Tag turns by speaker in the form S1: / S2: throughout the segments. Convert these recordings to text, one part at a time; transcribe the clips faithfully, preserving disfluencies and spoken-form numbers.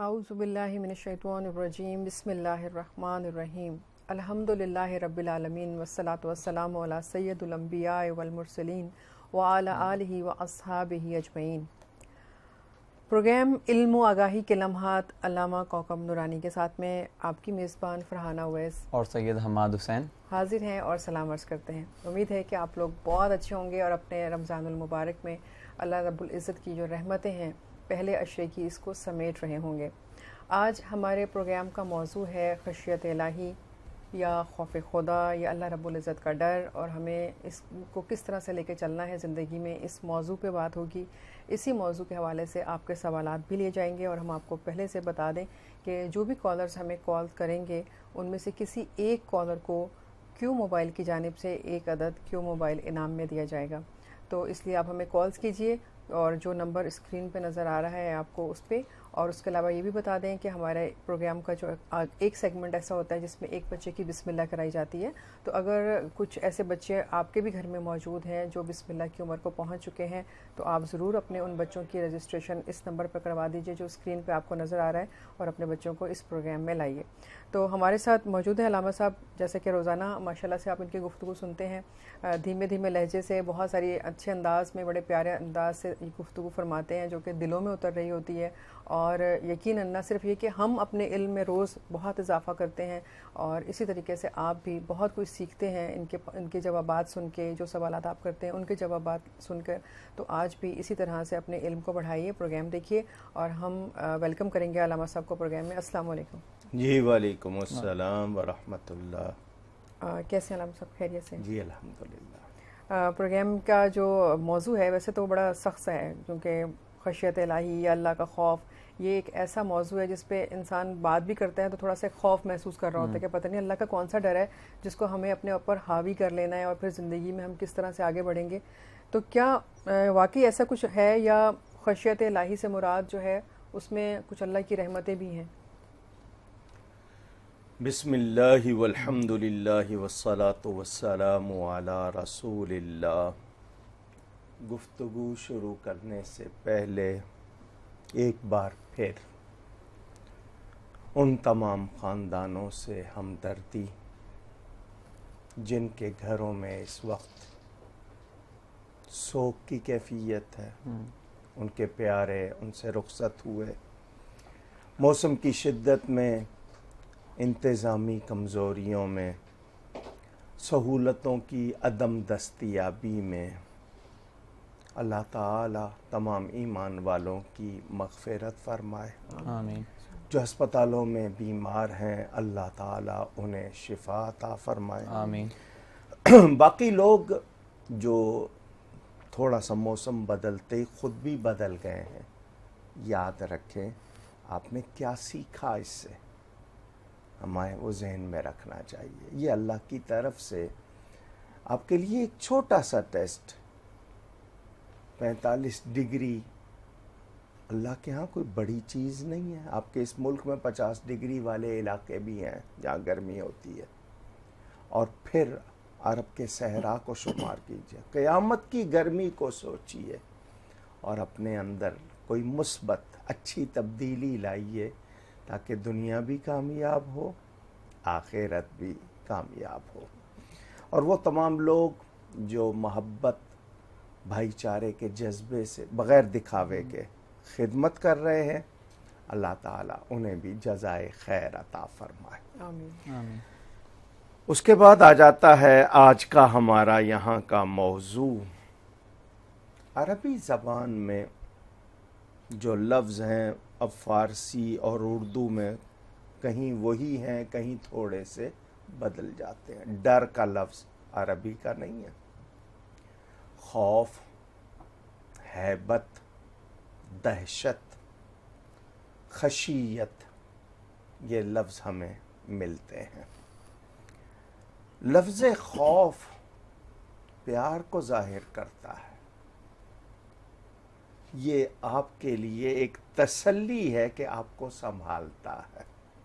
S1: अऊज़ु बिल्लाहि मिनश्शैतानिर्रजीम बिस्मिल्लाहिर्रहमानिर्रहीम अल्हम्दुलिल्लाहि रब्बिल आलमीन वस्सलातु वस्सलामु अला सय्यिदिल अंबिया'i वल मुरसलीन व अला आलिहि व अस्हाबिहि अजमईन। प्रोग्राम इल्म व आगाही के लम्हात अल्लामा कौकब नूरानी के साथ में आपकी मेज़बान फरहाना उवैस
S2: और सैयद हमाद हुसैन
S1: हाजिर हैं और सलाम अर्ज़ करते हैं। उम्मीद है कि आप लोग बहुत अच्छे होंगे और अपने रमज़ानुल मुबारक में अल्लाह रब्बुल इज़्ज़त की जो रहमतें हैं पहले अशरे की इसको समेट रहे होंगे। आज हमारे प्रोग्राम का मौजू है खशियत इलाही या खौफ खुदा या अल्लाह रब्बुल इज़्ज़त का डर, और हमें इसको किस तरह से लेके चलना है ज़िंदगी में, इस मौजू पे बात होगी। इसी मौजू के हवाले से आपके सवालात भी लिए जाएंगे और हम आपको पहले से बता दें कि जो भी कॉलर्स हमें कॉल करेंगे उनमें से किसी एक कॉलर को क्यू मोबाइल की जानिब से एक अदद क्यू मोबाइल इनाम में दिया जाएगा। तो इसलिए आप हमें कॉल्स कीजिए और जो नंबर स्क्रीन पे नज़र आ रहा है आपको उस पर। और उसके अलावा ये भी बता दें कि हमारे प्रोग्राम का जो एक सेगमेंट ऐसा होता है जिसमें एक बच्चे की बिस्मिल्लाह कराई जाती है। तो अगर कुछ ऐसे बच्चे आपके भी घर में मौजूद हैं जो बिस्मिल्लाह की उम्र को पहुंच चुके हैं तो आप ज़रूर अपने उन बच्चों की रजिस्ट्रेशन इस नंबर पर करवा दीजिए जो स्क्रीन पे आपको नज़र आ रहा है और अपने बच्चों को इस प्रोग्राम में लाइए। तो हमारे साथ मौजूद है अल्लामा साहब, जैसे कि रोज़ाना माशाल्लाह से आप इनकी गुफ्तगू सुनते हैं, धीमे धीमे लहजे से बहुत सारी अच्छे अंदाज में बड़े प्यारे अंदाज से गुफ्तगू फरमाते हैं जो कि दिलों में उतर रही होती है। और यकीनन न सिर्फ ये कि हम अपने इल्म में रोज़ बहुत इजाफ़ा करते हैं और इसी तरीके से आप भी बहुत कुछ सीखते हैं इनके इनके जवाबात सुन के, जो सवालात आप करते हैं उनके जवाबात सुनकर। तो आज भी इसी तरह से अपने इल्म को बढ़ाइए, प्रोग्राम देखिए और हम वेलकम करेंगे अल्लामा साहब को प्रोग्राम में। अस्सलाम वालेकुम।
S3: जी वालेकुम अस्सलाम व रहमतुल्लाह।
S1: कैसे अल्लामा साहब, खैरियत से?
S3: जी अल्हम्दुलिल्लाह।
S1: प्रोग्राम का जो मौजू है वैसे तो बड़ा सख्त है, क्योंकि खशियत इलाही या अल्लाह का खौफ ये एक ऐसा मौजू है जिस पे इंसान बात भी करता है तो थोड़ा सा खौफ महसूस कर रहा होता है कि पता नहीं अल्लाह का कौन सा डर है जिसको हमें अपने ऊपर हावी कर लेना है और फिर ज़िंदगी में हम किस तरह से आगे बढ़ेंगे। तो क्या वाकई ऐसा कुछ है या खशियत इलाही से मुराद जो है उसमें कुछ अल्लाह की रहमतें भी हैं?
S3: बिस्मिल्लाहि वल्हम्दुलिल्लाहि वस्सलातु वस्सलामु अला रसूलिल्लाह। गुफ्तगू शुरू करने से पहले एक बार फिर उन तमाम ख़ानदानों से हमदर्दी जिनके घरों में इस वक्त सोग की कैफियत है, उनके प्यारे उनसे रुखसत हुए, मौसम की शिद्दत में, इंतज़ामी कमज़ोरियों में, सहूलतों की अदम दस्तयाबी में अल्लाह ताला तमाम ईमान वालों की मग़फ़िरत फ़रमाए।
S2: आमीन।
S3: जो अस्पतालों में बीमार हैं अल्लाह ताला उन्हें शिफा अता फ़रमाए।
S2: आमीन।
S3: बाकी लोग जो थोड़ा सा मौसम बदलते ही ख़ुद भी बदल गए हैं, याद रखें आपने क्या सीखा इससे, हमें वो जहन में रखना चाहिए। ये अल्लाह की तरफ से आपके लिए एक छोटा सा टेस्ट, पैंतालीस डिग्री अल्लाह के यहाँ कोई बड़ी चीज़ नहीं है। आपके इस मुल्क में पचास डिग्री वाले इलाके भी हैं जहाँ गर्मी होती है, और फिर अरब के सहरा को शुमार कीजिए, क़यामत की गर्मी को सोचिए और अपने अंदर कोई मुस्बत अच्छी तब्दीली लाइए ताकि दुनिया भी कामयाब हो, आखिरत भी कामयाब हो। और वो तमाम लोग जो मोहब्बत भाईचारे के जज्बे से बग़ैर दिखावे के खिदमत कर रहे हैं, अल्लाह ताला उन्हें भी जज़ाए खैर अता फरमाए।
S1: आमीन।
S2: आमीन।
S3: उसके बाद आ जाता है आज का हमारा यहाँ का मौजू। अरबी ज़बान में जो लफ्ज़ हैं अब फ़ारसी और उर्दू में कहीं वही हैं, कहीं थोड़े से बदल जाते हैं। डर का लफ्ज़ अरबी का नहीं है। खौफ, हैबत, दहशत, खशियत, ये लफ्ज़ हमें मिलते हैं। लफ्ज़ खौफ प्यार को ज़ाहिर करता है, ये आपके लिए एक तसल्ली है कि आपको संभालता है।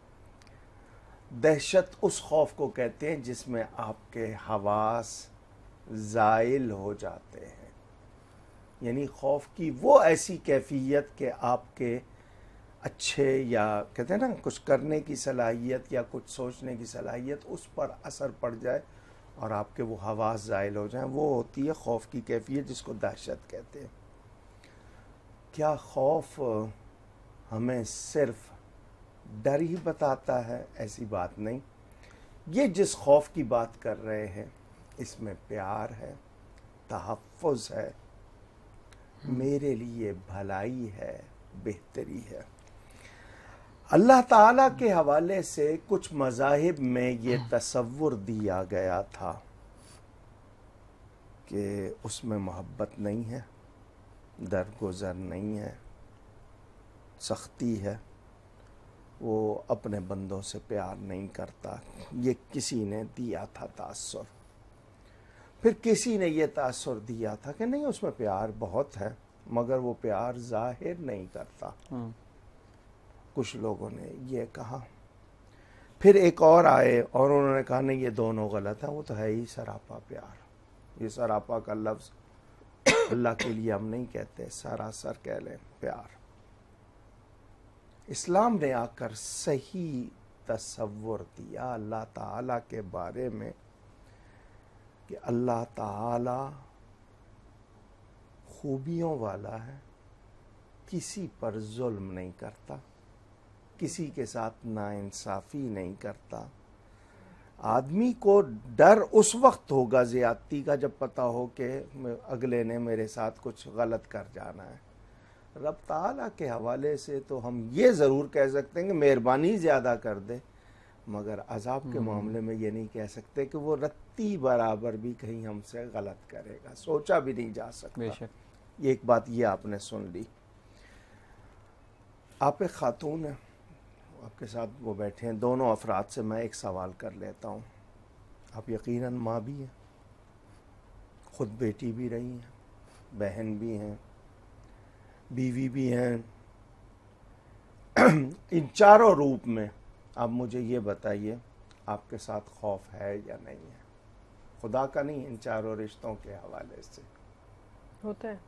S3: दहशत उस खौफ को कहते हैं जिसमें आपके हवास ज़ाइल हो जाते हैं, यानी खौफ की वो ऐसी कैफियत कि आपके اچھے یا کہتے ہیں نا کچھ کرنے کی صلاحیت یا کچھ سوچنے کی صلاحیت اس پر اثر پڑ جائے اور آپ کے وہ حواس زائل ہو جائیں، وہ ہوتی ہے خوف کی کیفیت جس کو دہشت کہتے ہیں۔ کیا خوف ہمیں صرف ڈر ہی بتاتا ہے؟ ایسی بات نہیں۔ یہ جس خوف کی بات کر رہے ہیں اس میں پیار ہے، تحفظ ہے، میرے لیے بھلائی ہے، بہتری ہے۔ اللہ تعالیٰ کے حوالے سے کچھ مذاہب میں یہ تصور دیا گیا تھا کہ اس میں محبت نہیں ہے، درگزر نہیں ہے، سختی ہے، وہ اپنے بندوں سے پیار نہیں کرتا۔ یہ کسی نے دیا تھا تاثر۔ پھر کسی نے یہ تاثر دیا تھا کہ نہیں اس میں پیار بہت ہے مگر وہ پیار ظاہر نہیں کرتا۔ کچھ لوگوں نے یہ کہا۔ پھر ایک اور آئے اور انہوں نے کہا نہیں یہ دونوں غلط ہیں، وہ تو ہے ہی سراپا پیار۔ یہ سراپا کا لفظ اللہ کے لیے ہم نہیں کہتے، سراسر کہہ لیں پیار۔ اسلام نے آ کر صحیح تصور دیا اللہ تعالیٰ کے بارے میں کہ اللہ تعالیٰ خوبیوں والا ہے، کسی پر ظلم نہیں کرتا، کسی کے ساتھ ناانصافی نہیں کرتا۔ آدمی کو ڈر اس وقت ہوگا زیادتی کا جب پتہ ہو کہ اگلے نے میرے ساتھ کچھ غلط کر جانا ہے۔ رب تعالیٰ کے حوالے سے تو ہم یہ ضرور کہہ سکتے ہیں کہ مہربانی زیادہ کر دے، مگر عذاب کے معاملے میں یہ نہیں کہہ سکتے کہ وہ رتی برابر بھی کہیں ہم سے غلط کرے گا، سوچا بھی نہیں جا سکتا۔
S2: بے شک۔
S3: یہ ایک بات یہ آپ نے سن لی۔ آپ ایک خاتون ہیں، آپ کے ساتھ وہ بیٹھے ہیں، دونوں افراد سے میں ایک سوال کر لیتا ہوں۔ آپ یقیناً ماں بھی ہیں، خود بیٹی بھی رہی ہیں، بہن بھی ہیں، بیوی بھی ہیں، ان چاروں روپ میں آپ مجھے یہ بتائیے آپ کے ساتھ خوف ہے یا نہیں ہے؟ خدا کا نہیں، ان چاروں رشتوں کے حوالے سے۔
S1: ہوتا ہے۔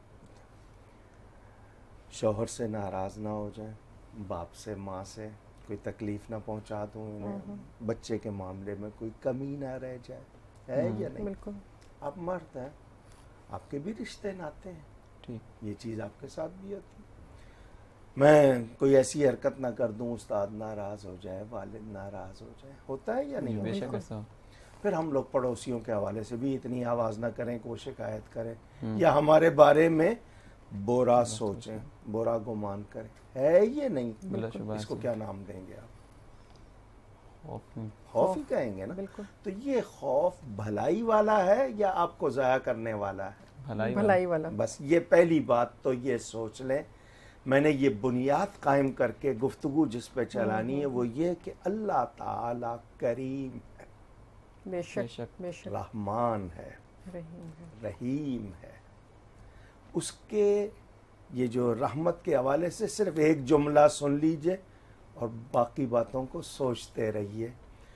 S3: شوہر سے ناراض نہ ہو جائیں، باپ سے، ماں سے کوئی تکلیف نہ پہنچا دوں انہیں، بچے کے معاملے میں کوئی کمی نہ رہ جائے، ہے یا نہیں؟
S1: بالکل۔
S3: آپ مرد ہیں، آپ کے بھی رشتے ناتے ہیں،
S2: ٹھیک۔
S3: یہ چیز آپ کے ساتھ بھی ہوتی ہے۔ میں کوئی ایسی حرکت نہ کر دوں استاد ناراض ہو جائے، والد ناراض ہو جائے، ہوتا ہے یا نہیں
S2: بے
S3: ہوتا؟
S2: شک ایسا۔
S3: پھر ہم لوگ پڑوسیوں کے حوالے سے بھی اتنی آواز نہ کریں کہ وہ شکایت کریں یا ہمارے بارے میں برا سوچیں، برا گمان کریں، ہے یہ نہیں؟
S2: بلا شبہ
S3: اس کو
S2: ایسا۔
S3: کیا نام دیں گے آپ؟
S2: خوف نہیں۔
S3: خوف ہی کہیں گے نا۔
S1: بالکل۔
S3: تو یہ خوف بھلائی والا ہے یا آپ کو ضائع کرنے والا ہے؟
S2: بھلائی
S1: بھلائی والا۔
S3: بس یہ پہلی بات تو یہ سوچ لیں۔ میں نے یہ بنیاد قائم کر کے گفتگو جس پہ چلانی ہے وہ یہ کہ اللہ تعالی کریم ہے،
S1: بے شک بے شک،
S3: رحمان ہے،
S1: رحیم ہے۔
S3: رحیم ہے۔ اس کے یہ جو رحمت کے حوالے سے صرف ایک جملہ سن لیجئے اور باقی باتوں کو سوچتے رہیے۔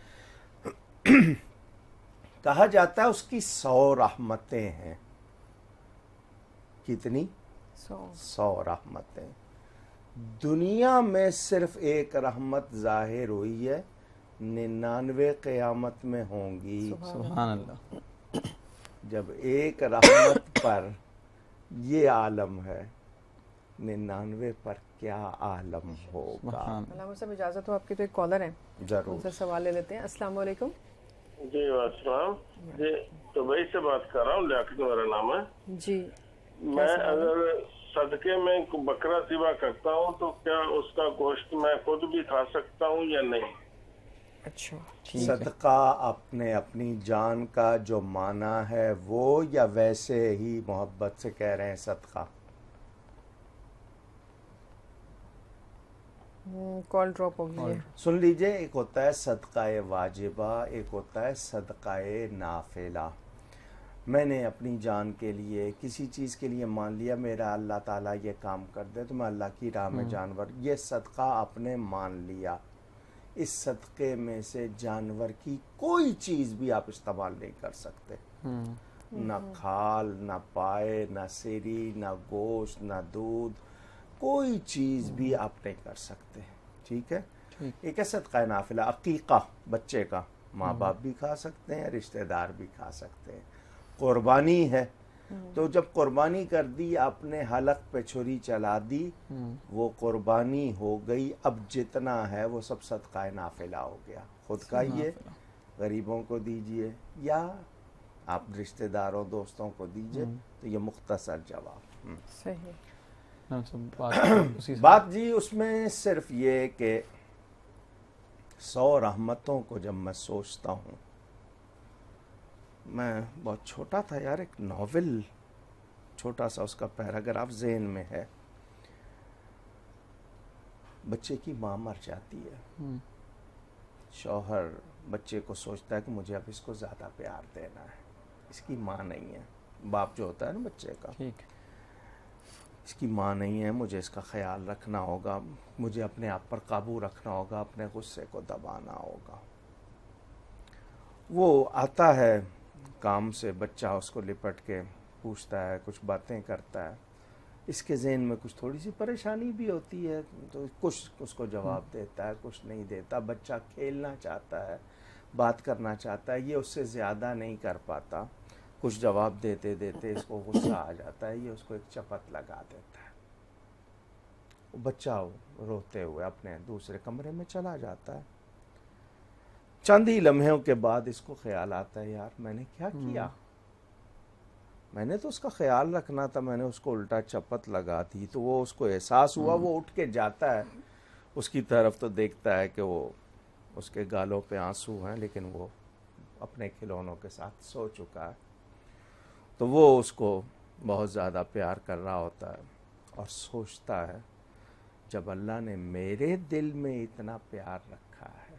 S3: کہا جاتا ہے اس کی سو رحمتیں ہیں۔ کتنی؟
S1: سو۔
S3: سو رحمتیں۔ دنیا میں صرف ایک رحمت ظاہر ہوئی ہے، ننانوے قیامت میں ہوں گی۔
S2: سبحان اللہ۔
S3: جب ایک رحمت پر یہ عالم ہے، ننانوے پر کیا عالم ہوگا؟
S1: علامہ صاحب اجازت ہو آپ کی تو ایک کالر ہیں، ان
S3: ضرور۔
S1: سے سوال لے لیتے ہیں۔ السلام علیکم۔
S4: جی السلام، جی دبئی سے بات کر رہا ہوں، لیاقت میرا نام ہے۔
S1: جی
S4: میں اگر صدقے میں بکرا ذبح کرتا ہوں تو کیا اس کا گوشت میں خود بھی کھا سکتا ہوں یا نہیں؟
S1: اچھا،
S3: صدقہ اپنے اپنی جان کا جو معنی ہے وہ، یا ویسے ہی محبت سے کہہ رہے ہیں صدقہ؟
S1: کال ڈراپ ہو گئی ہے۔
S3: سن لیجئے، ایک ہوتا ہے صدقہ واجبہ، ایک ہوتا ہے صدقہ نافلہ۔ میں نے اپنی جان کے لیے کسی چیز کے لیے مان لیا میرا اللہ تعالیٰ یہ کام کر دے تو میں اللہ کی راہ میں جانور، یہ صدقہ آپ نے مان لیا۔ اس صدقے میں سے جانور کی کوئی چیز بھی آپ استعمال نہیں کر سکتے، نہ کھال، نہ پائے، نہ سیری، نہ گوشت، نہ دودھ، کوئی چیز بھی آپ نہیں کر سکتے. ٹھیک ہے. ایک ہے صدقہ نافلہ. عقیقہ بچے کا ماں باپ بھی کھا سکتے ہیں, رشتہ دار بھی کھا سکتے ہیں. قربانی ہے تو جب قربانی کر دی, آپ نے حلق پہ چھری چلا دی, وہ قربانی ہو گئی. اب جتنا ہے وہ سب صدقہ نافلہ ہو گیا. خود کھائیے, غریبوں کو دیجئے, یا آپ رشتہ داروں دوستوں کو دیجئے. تو یہ مختصر جواب.
S1: صحیح
S3: بات جی اس میں صرف یہ کہ سو رحمتوں کو جب میں سوچتا ہوں, میں بہت چھوٹا تھا یار, ایک ناول چھوٹا سا اس کا پیراگراف ذہن میں ہے. بچے کی ماں مر جاتی ہے, شوہر بچے کو سوچتا ہے کہ مجھے اب اس کو زیادہ پیار دینا ہے, اس کی ماں نہیں ہے. باپ جو ہوتا ہے نا بچے کا, اس کی ماں نہیں ہے, مجھے اس کا خیال رکھنا ہوگا, مجھے اپنے آپ پر قابو رکھنا ہوگا, اپنے غصے کو دبانا ہوگا. وہ آتا ہے کام سے, بچہ اس کو لپٹ کے پوچھتا ہے, کچھ باتیں کرتا ہے. اس کے ذہن میں کچھ تھوڑی سی پریشانی بھی ہوتی ہے, تو کچھ اس کو جواب دیتا ہے, کچھ نہیں دیتا. بچہ کھیلنا چاہتا ہے, بات کرنا چاہتا ہے, یہ اس سے زیادہ نہیں کر پاتا. کچھ جواب دیتے دیتے اس کو غصہ آ جاتا ہے, یہ اس کو ایک چپت لگا دیتا ہے. وہ بچہ روتے ہوئے اپنے دوسرے کمرے میں چلا جاتا ہے. چند ہی لمحوں کے بعد اس کو خیال آتا ہے, یار میں نے کیا کیا, میں نے تو اس کا خیال رکھنا تھا, میں نے اس کو الٹا چپت لگا دی. تو وہ اس کو احساس ہوا, وہ اٹھ کے جاتا ہے اس کی طرف, تو دیکھتا ہے کہ وہ اس کے گالوں پہ آنسو ہیں, لیکن وہ اپنے کھلونوں کے ساتھ سو چکا ہے. تو وہ اس کو بہت زیادہ پیار کر رہا ہوتا ہے اور سوچتا ہے, جب اللہ نے میرے دل میں اتنا پیار رکھا ہے,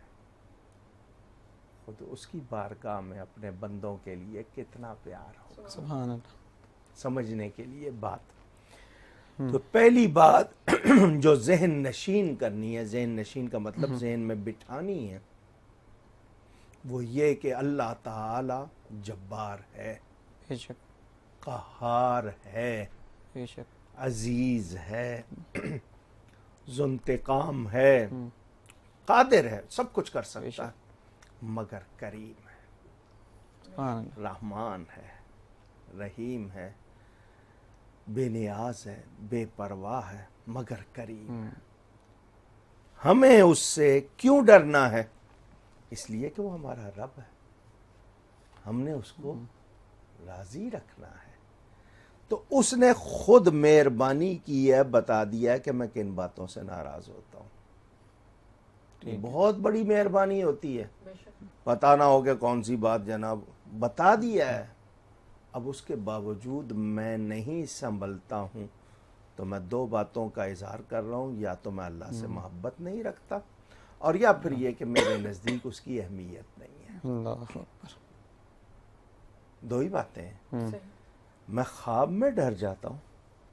S3: خود اس کی بارگاہ میں اپنے بندوں کے لیے کتنا پیار ہوگا.
S2: سبحان اللہ.
S3: سمجھنے کے لیے بات. تو پہلی بات جو ذہن نشین کرنی ہے, ذہن نشین کا مطلب ذہن میں بٹھانی ہے, وہ یہ کہ اللہ تعالی جبار ہے,
S2: بے شک,
S3: قہار ہے,
S2: بے شک,
S3: عزیز ہے, ذو انتقام ہے, قادر ہے, سب کچھ کر سکتا ہے, مگر کریم ہے,
S2: سبحان اللہ,
S3: رحمان ہے, رحیم ہے, بے نیاز ہے, بے پرواہ ہے, مگر کریم ہے. ہمیں اس سے کیوں ڈرنا ہے؟ اس لیے کہ وہ ہمارا رب ہے, ہم نے اس کو راضی رکھنا ہے. تو اس نے خود مہربانی کی ہے, بتا دیا ہے کہ میں کن باتوں سے ناراض ہوتا ہوں. یہ بہت بڑی مہربانی ہوتی ہے. پتہ نہ ہو کہ کون سی بات, جناب بتا دیا ہے. اب اس کے باوجود میں نہیں سنبھلتا ہوں, تو میں دو باتوں کا اظہار کر رہا ہوں, یا تو میں اللہ سے محبت نہیں رکھتا, اور یا پھر یہ کہ میرے نزدیک اس کی اہمیت نہیں ہے.
S2: اللہ اکبر.
S3: دو ہی باتیں ہیں. میں خواب میں ڈر جاتا ہوں,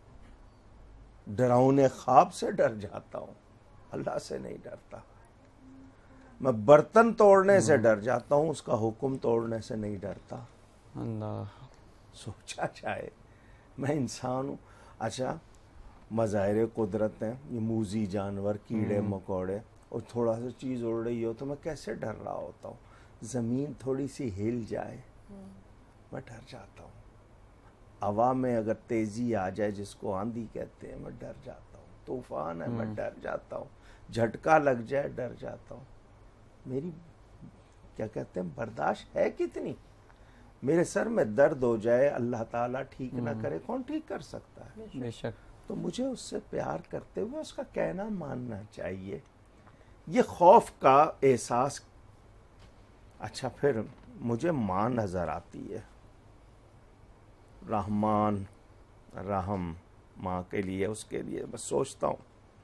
S3: ڈراؤنے خواب سے ڈر جاتا ہوں, اللہ سے نہیں ڈرتا. میں برتن توڑنے سے ڈر جاتا ہوں, اس کا حکم توڑنے سے نہیں ڈرتا.
S2: اللہ,
S3: سوچا جائے, میں انسان ہوں. اچھا مظاہر قدرت ہیں, یہ موذی جانور, کیڑے مکوڑے, اور تھوڑا سا چیز اڑ رہی ہو تو میں کیسے ڈر رہا ہوتا ہوں. زمین تھوڑی سی ہل جائے میں ڈر جاتا ہوں. ہوا میں اگر تیزی آ جائے, جس کو آندھی کہتے ہیں, میں ڈر جاتا ہوں. طوفان ہے, میں ڈر جاتا ہوں. جھٹکا لگ جائے, ڈر جاتا ہوں. میری کیا کہتے ہیں برداشت ہے کتنی. میرے سر میں درد ہو جائے, اللہ تعالیٰ ٹھیک نہ کرے, کون ٹھیک کر سکتا ہے؟
S2: بے شک.
S3: تو مجھے اس سے پیار کرتے ہوئے اس کا کہنا ماننا چاہیے. یہ خوف کا احساس. اچھا پھر مجھے ماں نظر آتی ہے, رحمان رحم, ماں کے لیے, اس کے لیے بس سوچتا ہوں,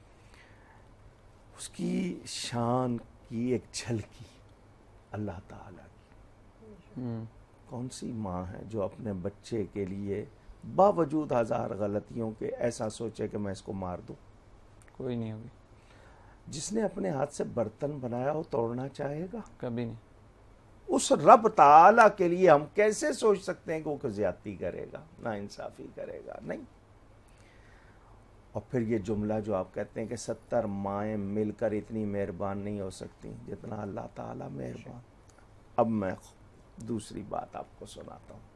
S3: اس کی شان کی ایک جھلکی اللہ تعالیٰ کی. کون سی ماں ہے جو اپنے بچے کے لیے باوجود ہزار غلطیوں کے ایسا سوچے کہ میں اس کو مار دوں؟
S2: کوئی نہیں ہوگی.
S3: جس نے اپنے ہاتھ سے برتن بنایا وہ توڑنا چاہے گا؟
S2: کبھی نہیں.
S3: اس رب تعالیٰ کے لیے ہم کیسے سوچ سکتے ہیں کہ وہ زیادتی کرے گا, نا انصافی کرے گا؟ نہیں. اور پھر یہ جملہ جو آپ کہتے ہیں کہ ستر مائیں مل کر اتنی مہربان نہیں ہو سکتی جتنا اللہ تعالیٰ مہربان. اب میں دوسری بات آپ کو سناتا ہوں.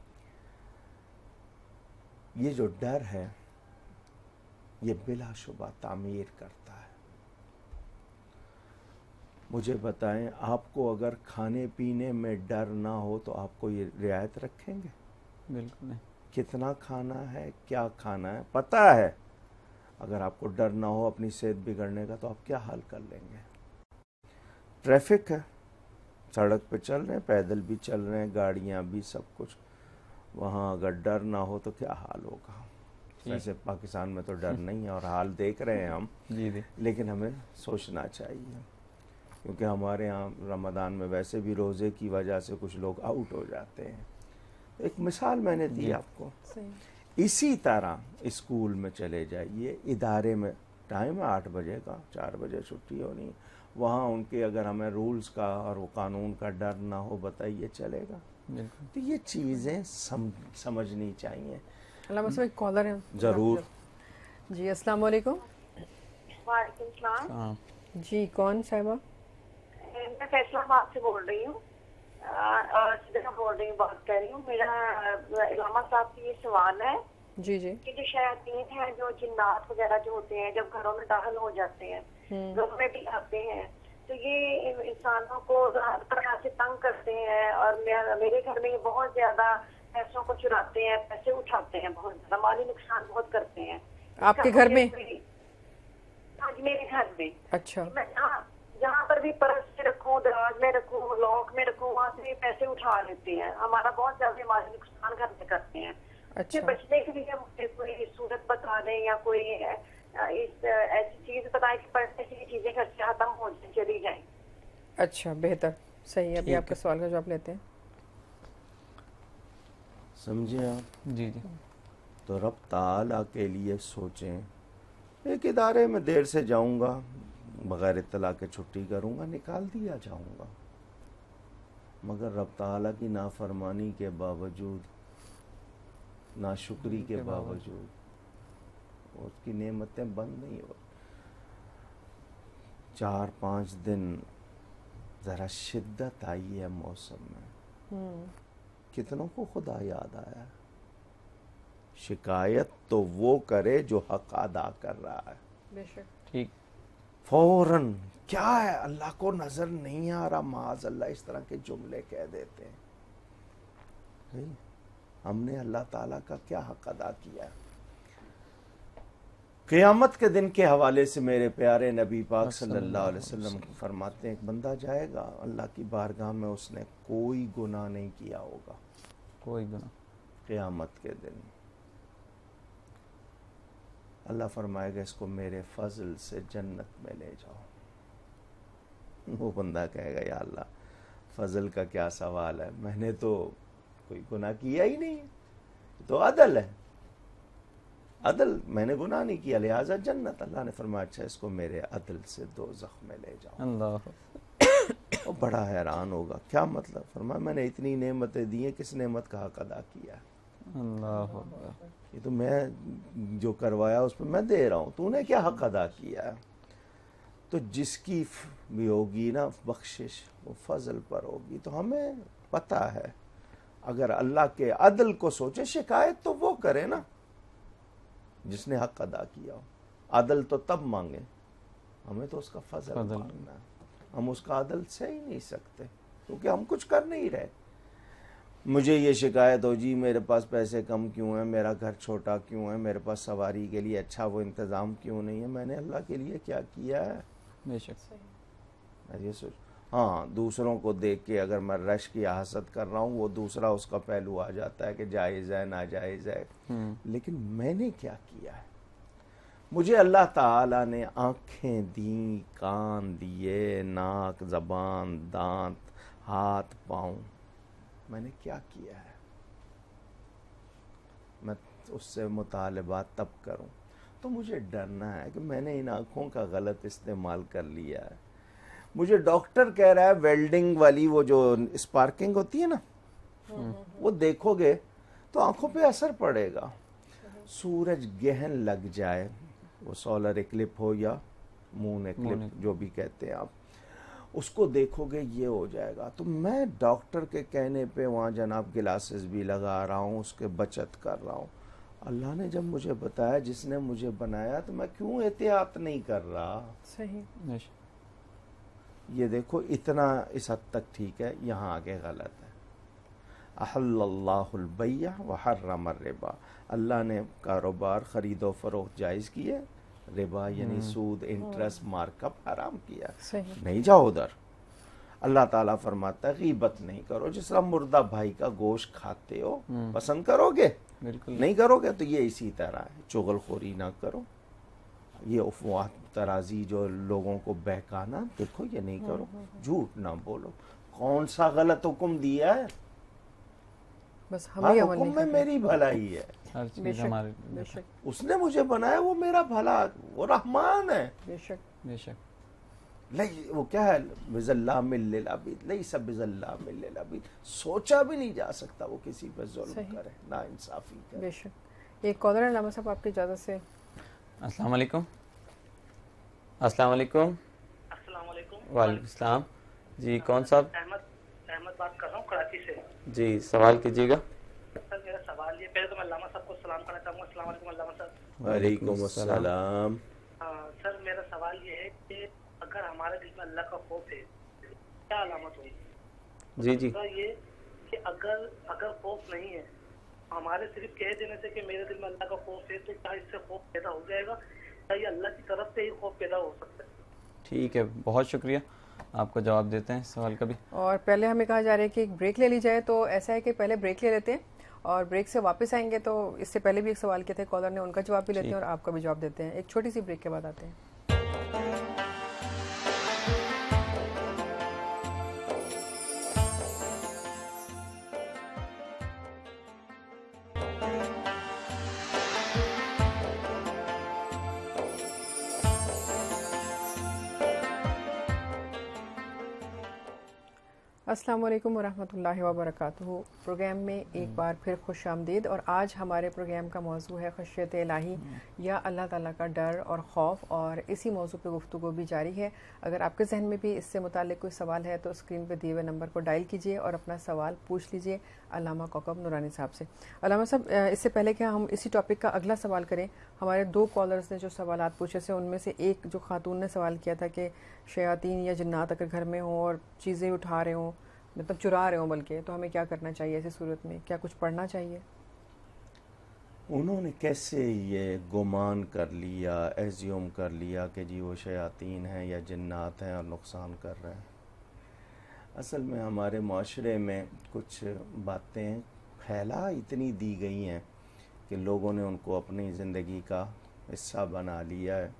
S3: یہ جو ڈر ہے یہ بلا شبہ تعمیر کرتا ہے. مجھے بتائیں آپ کو اگر کھانے پینے میں ڈر نہ ہو تو آپ کو یہ رعایت رکھیں گے؟
S2: بالکل نہیں.
S3: کتنا کھانا ہے، کیا کھانا ہے پتہ ہے. اگر آپ کو ڈر نہ ہو اپنی صحت بگڑنے کا تو آپ کیا حال کر لیں گے؟ ٹریفک ہے، سڑک پہ چل رہے ہیں، پیدل بھی چل رہے ہیں، گاڑیاں بھی، سب کچھ. وہاں اگر ڈر نہ ہو تو کیا حال ہوگا؟ ویسے پاکستان میں تو ڈر نہیں ہے اور حال دیکھ رہے ہیں ہم،
S2: جی جی
S3: لیکن ہمیں سوچنا چاہیے کیونکہ ہمارے ہاں رمضان میں ویسے بھی روزے کی وجہ سے کچھ لوگ آؤٹ ہو جاتے ہیں. ایک مثال میں نے دی آپ کو. اسی طرح اسکول میں چلے جائیے، ادارے میں ٹائم ہے آٹھ بجے کا، چار بجے چھٹی ہونی، وہاں ان کے اگر ہمیں رولز کا اور وہ قانون کا ڈر نہ ہو بتائیے چلے گا؟ تو یہ چیزیں سمجھنی چاہیے.
S1: علامہ صاحب ایک کالر ہے.
S3: ضرور.
S1: جی السلام علیکم.
S5: وعلیکم السلام.
S1: جی کون صاحبہ؟
S5: میں فیصلہ آباد سے بول رہی ہوں اور سیدھا بول رہی ہوں، بات کر رہی ہوں. میرا علامہ صاحب سے یہ سوال ہے
S1: جی جی
S5: کہ جو شیاطین ہیں، جو جنات وغیرہ جو ہوتے ہیں، جب گھروں میں داخل ہو جاتے ہیں، گھروں میں بھی آتے ہیں، تو یہ انسانوں کو ہر طرح سے تنگ کرتے ہیں. اور میرے گھر میں یہ بہت زیادہ پیسوں کو چراتے ہیں، پیسے اٹھاتے ہیں، بہت زیادہ مالی نقصان بہت کرتے ہیں.
S1: آپ کے گھر میں؟
S5: ہاں جی میرے گھر میں.
S1: اچھا.
S5: میں جہاں جہاں پر بھی پرس میں رکھوں، دراز میں رکھوں، لاک میں رکھوں، وہاں سے پیسے اٹھا لیتے ہیں. ہمارا بہت زیادہ مالی نقصان گھر میں کرتے ہیں.
S1: اچھا.
S5: بچنے کے لیے مجھے کوئی صورت بتا دیں یا کوئی ایسی چیز بتائیں کہ پڑھنے سے یہ چیزیں گھر سے ختم ہو جائیں، چلی جائیں.
S1: اچھا بہتر، صحیح. ابھی آپ کے سوال کا جواب لیتے ہیں.
S3: سمجھے آپ؟
S2: جی جی.
S3: تو رب تعالیٰ کے لیے سوچیں. ایک ادارے میں دیر سے جاؤں گا، بغیر اطلاع کے چھٹی کروں گا، نکال دیا جاؤں گا، مگر رب تعالیٰ کی نافرمانی کے باوجود، ناشکری کے باوجود اس کی نعمتیں بند نہیں ہو. چار پانچ دن ذرا شدت آئی ہے موسم میں، کتنوں کو خدا یاد آیا؟ شکایت تو وہ کرے جو حق ادا کر رہا ہے.
S1: بے شک.
S2: ٹھیک.
S3: فوراً کیا ہے اللہ کو نظر نہیں آ رہا، معاذ اللہ اس طرح کے جملے کہہ دیتے ہیں. ہم نے اللہ تعالیٰ کا کیا حق ادا کیا؟ قیامت کے دن کے حوالے سے میرے پیارے نبی پاک صلی اللہ علیہ وسلم فرماتے ہیں ایک بندہ جائے گا اللہ کی بارگاہ میں، اس نے کوئی گناہ نہیں کیا ہوگا،
S2: کوئی گناہ.
S3: قیامت کے دن اللہ فرمائے گا اس کو میرے فضل سے جنت میں لے جاؤ. وہ بندہ کہے گا یا اللہ فضل کا کیا سوال ہے، میں نے تو کوئی گناہ کیا ہی نہیں، تو عدل ہے، عدل، میں نے گناہ نہیں کیا لہٰذا جنت. اللہ نے فرمایا اچھا اس کو میرے عدل سے دوزخ میں لے جاؤ.
S2: اللہ.
S3: وہ بڑا حیران ہوگا کیا مطلب؟ فرمایا میں نے اتنی نعمتیں دی ہیں، کس نعمت کا حق ادا کیا؟
S2: اللہ.
S3: یہ تو میں جو کروایا اس پہ میں دے رہا ہوں، تو نے کیا حق ادا کیا ہے؟ تو جس کی بھی ہوگی نا بخشش وہ فضل پر ہوگی. تو ہمیں پتہ ہے اگر اللہ کے عدل کو سوچے، شکایت تو وہ کرے نا جس نے حق ادا کیا ہو. عدل تو تب مانگے، ہمیں تو اس کا فضل مانگنا ہے. ہم اس کا عدل سہ ہی نہیں سکتے کیونکہ ہم کچھ کر نہیں رہے. مجھے یہ شکایت ہو جی میرے پاس پیسے کم کیوں ہیں، میرا گھر چھوٹا کیوں ہے، میرے پاس سواری کے لیے اچھا وہ انتظام کیوں نہیں ہے، میں نے اللہ کے لیے کیا کیا ہے؟
S2: بے شک.
S3: میں یہ سوچ ہاں دوسروں کو دیکھ کے اگر میں رش کی حسد کر رہا ہوں وہ دوسرا اس کا پہلو آ جاتا ہے کہ جائز ہے ناجائز ہے، لیکن میں نے کیا کیا ہے؟ مجھے اللہ تعالیٰ نے آنکھیں دیں، کان دیے، ناک، زبان، دانت، ہاتھ، پاؤں، میں نے کیا کیا ہے؟ میں اس سے مطالبات تب کروں. تو مجھے ڈرنا ہے کہ میں نے ان آنکھوں کا غلط استعمال کر لیا ہے. مجھے ڈاکٹر کہہ رہا ہے ویلڈنگ والی وہ جو اسپارکنگ ہوتی ہے نا وہ دیکھو گے تو آنکھوں پہ اثر پڑے گا. سورج گہن لگ جائے وہ سولر ایکلپ ہو یا مون ایکلپ جو بھی کہتے ہیں آپ، اس کو دیکھو گے یہ ہو جائے گا. تو میں ڈاکٹر کے کہنے پہ وہاں جناب گلاسز بھی لگا رہا ہوں، اس کے بچت کر رہا ہوں. اللہ نے جب مجھے بتایا، جس نے مجھے بنایا، تو میں کیوں احتیاط نہیں کر رہا؟
S1: صحیح.
S3: یہ دیکھو اتنا اس حد تک ٹھیک ہے، یہاں آگے غلط ہے. احل اللہ البیع وحرم الربا، اللہ نے کاروبار خرید و فروخت جائز کی ہے، ربا یعنی سود انٹرسٹ مارک اپ حرام کیا. نہیں جاؤ ادھر. اللہ تعالیٰ فرماتا ہے غیبت نہیں کرو. جس طرح مردہ بھائی کا گوشت کھاتے ہو پسند کرو گے؟ نہیں کرو گے. تو یہ اسی طرح ہے، چغل خوری نہ کرو، یہ افواہ ترازی جو لوگوں کو بہکانا، دیکھو یہ نہیں کرو، جھوٹ نہ بولو. کون سا غلط حکم دیا ہے؟
S1: بس
S3: ہر حکم میں میری بھلائی ہے.
S2: ہر چیز ہمارے
S1: بے شک
S3: اس نے مجھے بنایا، وہ میرا بھلا، وہ رحمان ہے.
S1: بے شک
S2: بے شک.
S3: وہ کیا ہے، بظلام للعبید، لیس بظلام للعبید. سوچا بھی نہیں جا سکتا وہ کسی پہ ظلم کرے، نا انصافی کرے.
S1: بے شک. ایک کالر ہے علامہ صاحب آپ کی اجازت سے.
S2: السلام علیکم. السلام علیکم.
S6: السلام علیکم.
S2: وعلیکم السلام. جی کون صاحب؟
S6: احمد احمد بات کر رہا ہوں کراچی سے.
S2: جی سوال کیجیے گا.
S6: سر میرا سوال یہ، پہلے تو میں علامہ صاحب کو سلام کرنا چاہوں گا. السلام علیکم علامہ صاحب.
S3: وعلیکم السلام.
S6: ہاں سر میرا سوال یہ ہے کہ اگر ہمارے دل میں اللہ کا خوف ہے کیا علامت ہوگی؟
S2: جی جی.
S6: یہ کہ اگر اگر خوف نہیں ہے، ہمارے صرف کہہ دینے سے کہ میرے دل میں اللہ کا خوف ہے، تو کیا اس سے خوف پیدا ہو جائے گا؟ کیا یہ اللہ کی طرف سے ہی خوف پیدا ہو سکتا ہے؟
S2: ٹھیک ہے، بہت شکریہ. آپ کو جواب دیتے ہیں سوال کا بھی.
S1: اور پہلے ہمیں کہا جا رہا ہے کہ ایک بریک لے لی جائے، تو ایسا ہے کہ پہلے بریک لے لیتے ہیں اور بریک سے واپس آئیں گے. تو اس سے پہلے بھی ایک سوال کیا تھے کالر نے، ان کا جواب بھی لیتے ہیں اور آپ کا بھی جواب دیتے ہیں. ایک چھوٹی سی بریک کے بعد آتے ہیں. السلام علیکم ورحمۃ اللہ وبرکاتہ. پروگرام میں ایک بار پھر خوش آمدید. اور آج ہمارے پروگرام کا موضوع ہے خشیت الہی یا اللہ تعالیٰ کا ڈر اور خوف، اور اسی موضوع پہ گفتگو بھی جاری ہے. اگر آپ کے ذہن میں بھی اس سے متعلق کوئی سوال ہے تو اسکرین پہ دیے ہوئے نمبر کو ڈائل کیجیے اور اپنا سوال پوچھ لیجیے علامہ کوکب نورانی صاحب سے. علامہ صاحب اس سے پہلے کہ ہم اسی ٹاپک کا اگلا سوال کریں، ہمارے دو کالرز نے جو سوالات پوچھے تھے ان میں سے ایک جو خاتون نے سوال کیا تھا کہ شیاطین یا جنات اگر گھر میں ہوں اور چیزیں اٹھا رہے ہوں، مطلب چرا رہے ہوں بلکہ، تو ہمیں کیا کرنا چاہیے ایسی صورت میں؟ کیا کچھ پڑھنا چاہیے؟
S3: انہوں نے کیسے یہ گمان کر لیا، ایزیوم کر لیا کہ جی وہ شیاطین ہیں یا جنات ہیں اور نقصان کر رہے ہیں؟ اصل میں ہمارے معاشرے میں کچھ باتیں پھیلا اتنی دی گئی ہیں کہ لوگوں نے ان کو اپنی زندگی کا حصہ بنا لیا ہے.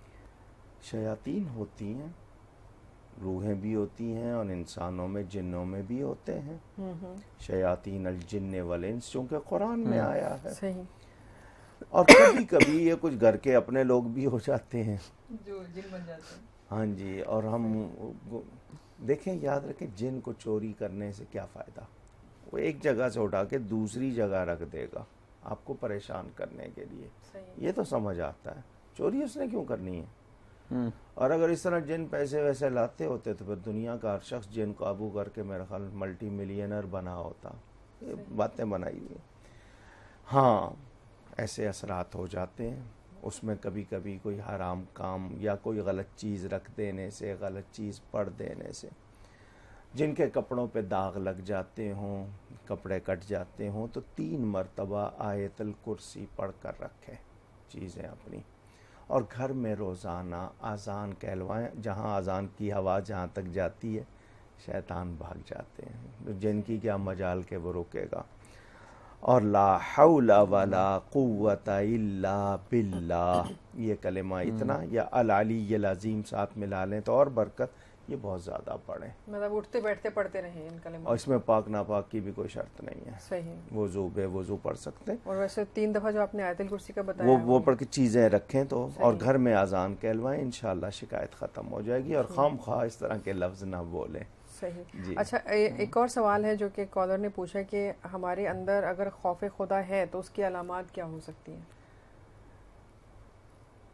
S3: شیاطین ہوتی ہیں، روحیں بھی ہوتی ہیں، اور انسانوں میں جنوں میں بھی ہوتے ہیں. شیاطین الجن والانس چونکہ قرآن میں آیا ہے.
S1: صحیح.
S3: اور کبھی کبھی یہ کچھ گھر کے اپنے لوگ بھی ہو جاتے ہیں
S1: جو جن بن جاتے ہیں.
S3: ہاں جی. اور ہم دیکھیں، یاد رکھیں، جن کو چوری کرنے سے کیا فائدہ؟ وہ ایک جگہ سے اٹھا کے دوسری جگہ رکھ دے گا آپ کو پریشان کرنے کے لیے. یہ تو سمجھ آتا ہے، چوری اس نے کیوں کرنی ہے؟ اور اگر اس طرح جن پیسے ویسے لاتے ہوتے تو پھر دنیا کا ہر شخص جن قابو کر کے میرا خیال ملٹی ملینر بنا ہوتا. یہ باتیں بنائی ہوئی. ہاں ایسے اثرات ہو جاتے ہیں اس میں. کبھی کبھی کوئی حرام کام یا کوئی غلط چیز رکھ دینے سے، غلط چیز پڑھ دینے سے، جن کے کپڑوں پہ داغ لگ جاتے ہوں، کپڑے کٹ جاتے ہوں، تو تین مرتبہ آیت الکرسی پڑھ کر رکھیں چیزیں اپنی. اور گھر میں روزانہ اذان کہلوائیں. جہاں اذان کی ہوا جہاں تک جاتی ہے شیطان بھاگ جاتے ہیں. جن کی کیا مجال کہ وہ رکے گا. اور لا حول ولا قوت الا باللہ، یہ کلمہ اتنا، یا العلی العظیم ساتھ ملا لیں تو اور برکت. یہ بہت زیادہ پڑھیں،
S1: مطلب اٹھتے بیٹھتے پڑھتے رہیں ان کلمات.
S3: اور اس میں پاک ناپاک کی بھی کوئی شرط نہیں ہے.
S1: صحیح.
S3: وضو بے وضو پڑھ سکتے ہیں.
S1: اور ویسے تین دفعہ جو آپ نے آیت الکرسی کا بتایا
S3: وہ وہ پڑھ کے چیزیں رکھیں تو، اور گھر میں اذان کہلوائیں، انشاءاللہ شکایت ختم ہو جائے گی. اور خام خواہ اس طرح کے لفظ نہ بولیں.
S1: صحیح. اچھا ایک اور سوال ہے جو کہ کالر نے پوچھا کہ ہمارے اندر اگر خوف خدا ہے تو اس کی علامات کیا ہو سکتی ہیں؟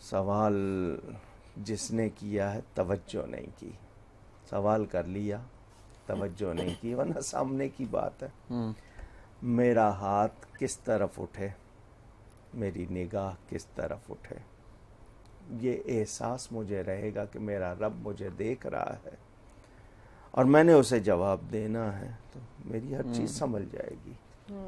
S3: سوال جس نے کیا ہے توجہ نہیں کی، سوال کر لیا توجہ نہیں کی، ورنہ سامنے کی بات ہے۔ میرا ہاتھ کس طرف اٹھے، میری نگاہ کس طرف اٹھے، یہ احساس مجھے رہے گا کہ میرا رب مجھے دیکھ رہا ہے اور میں نے اسے جواب دینا ہے، تو میری ہر چیز سنبھل جائے گی۔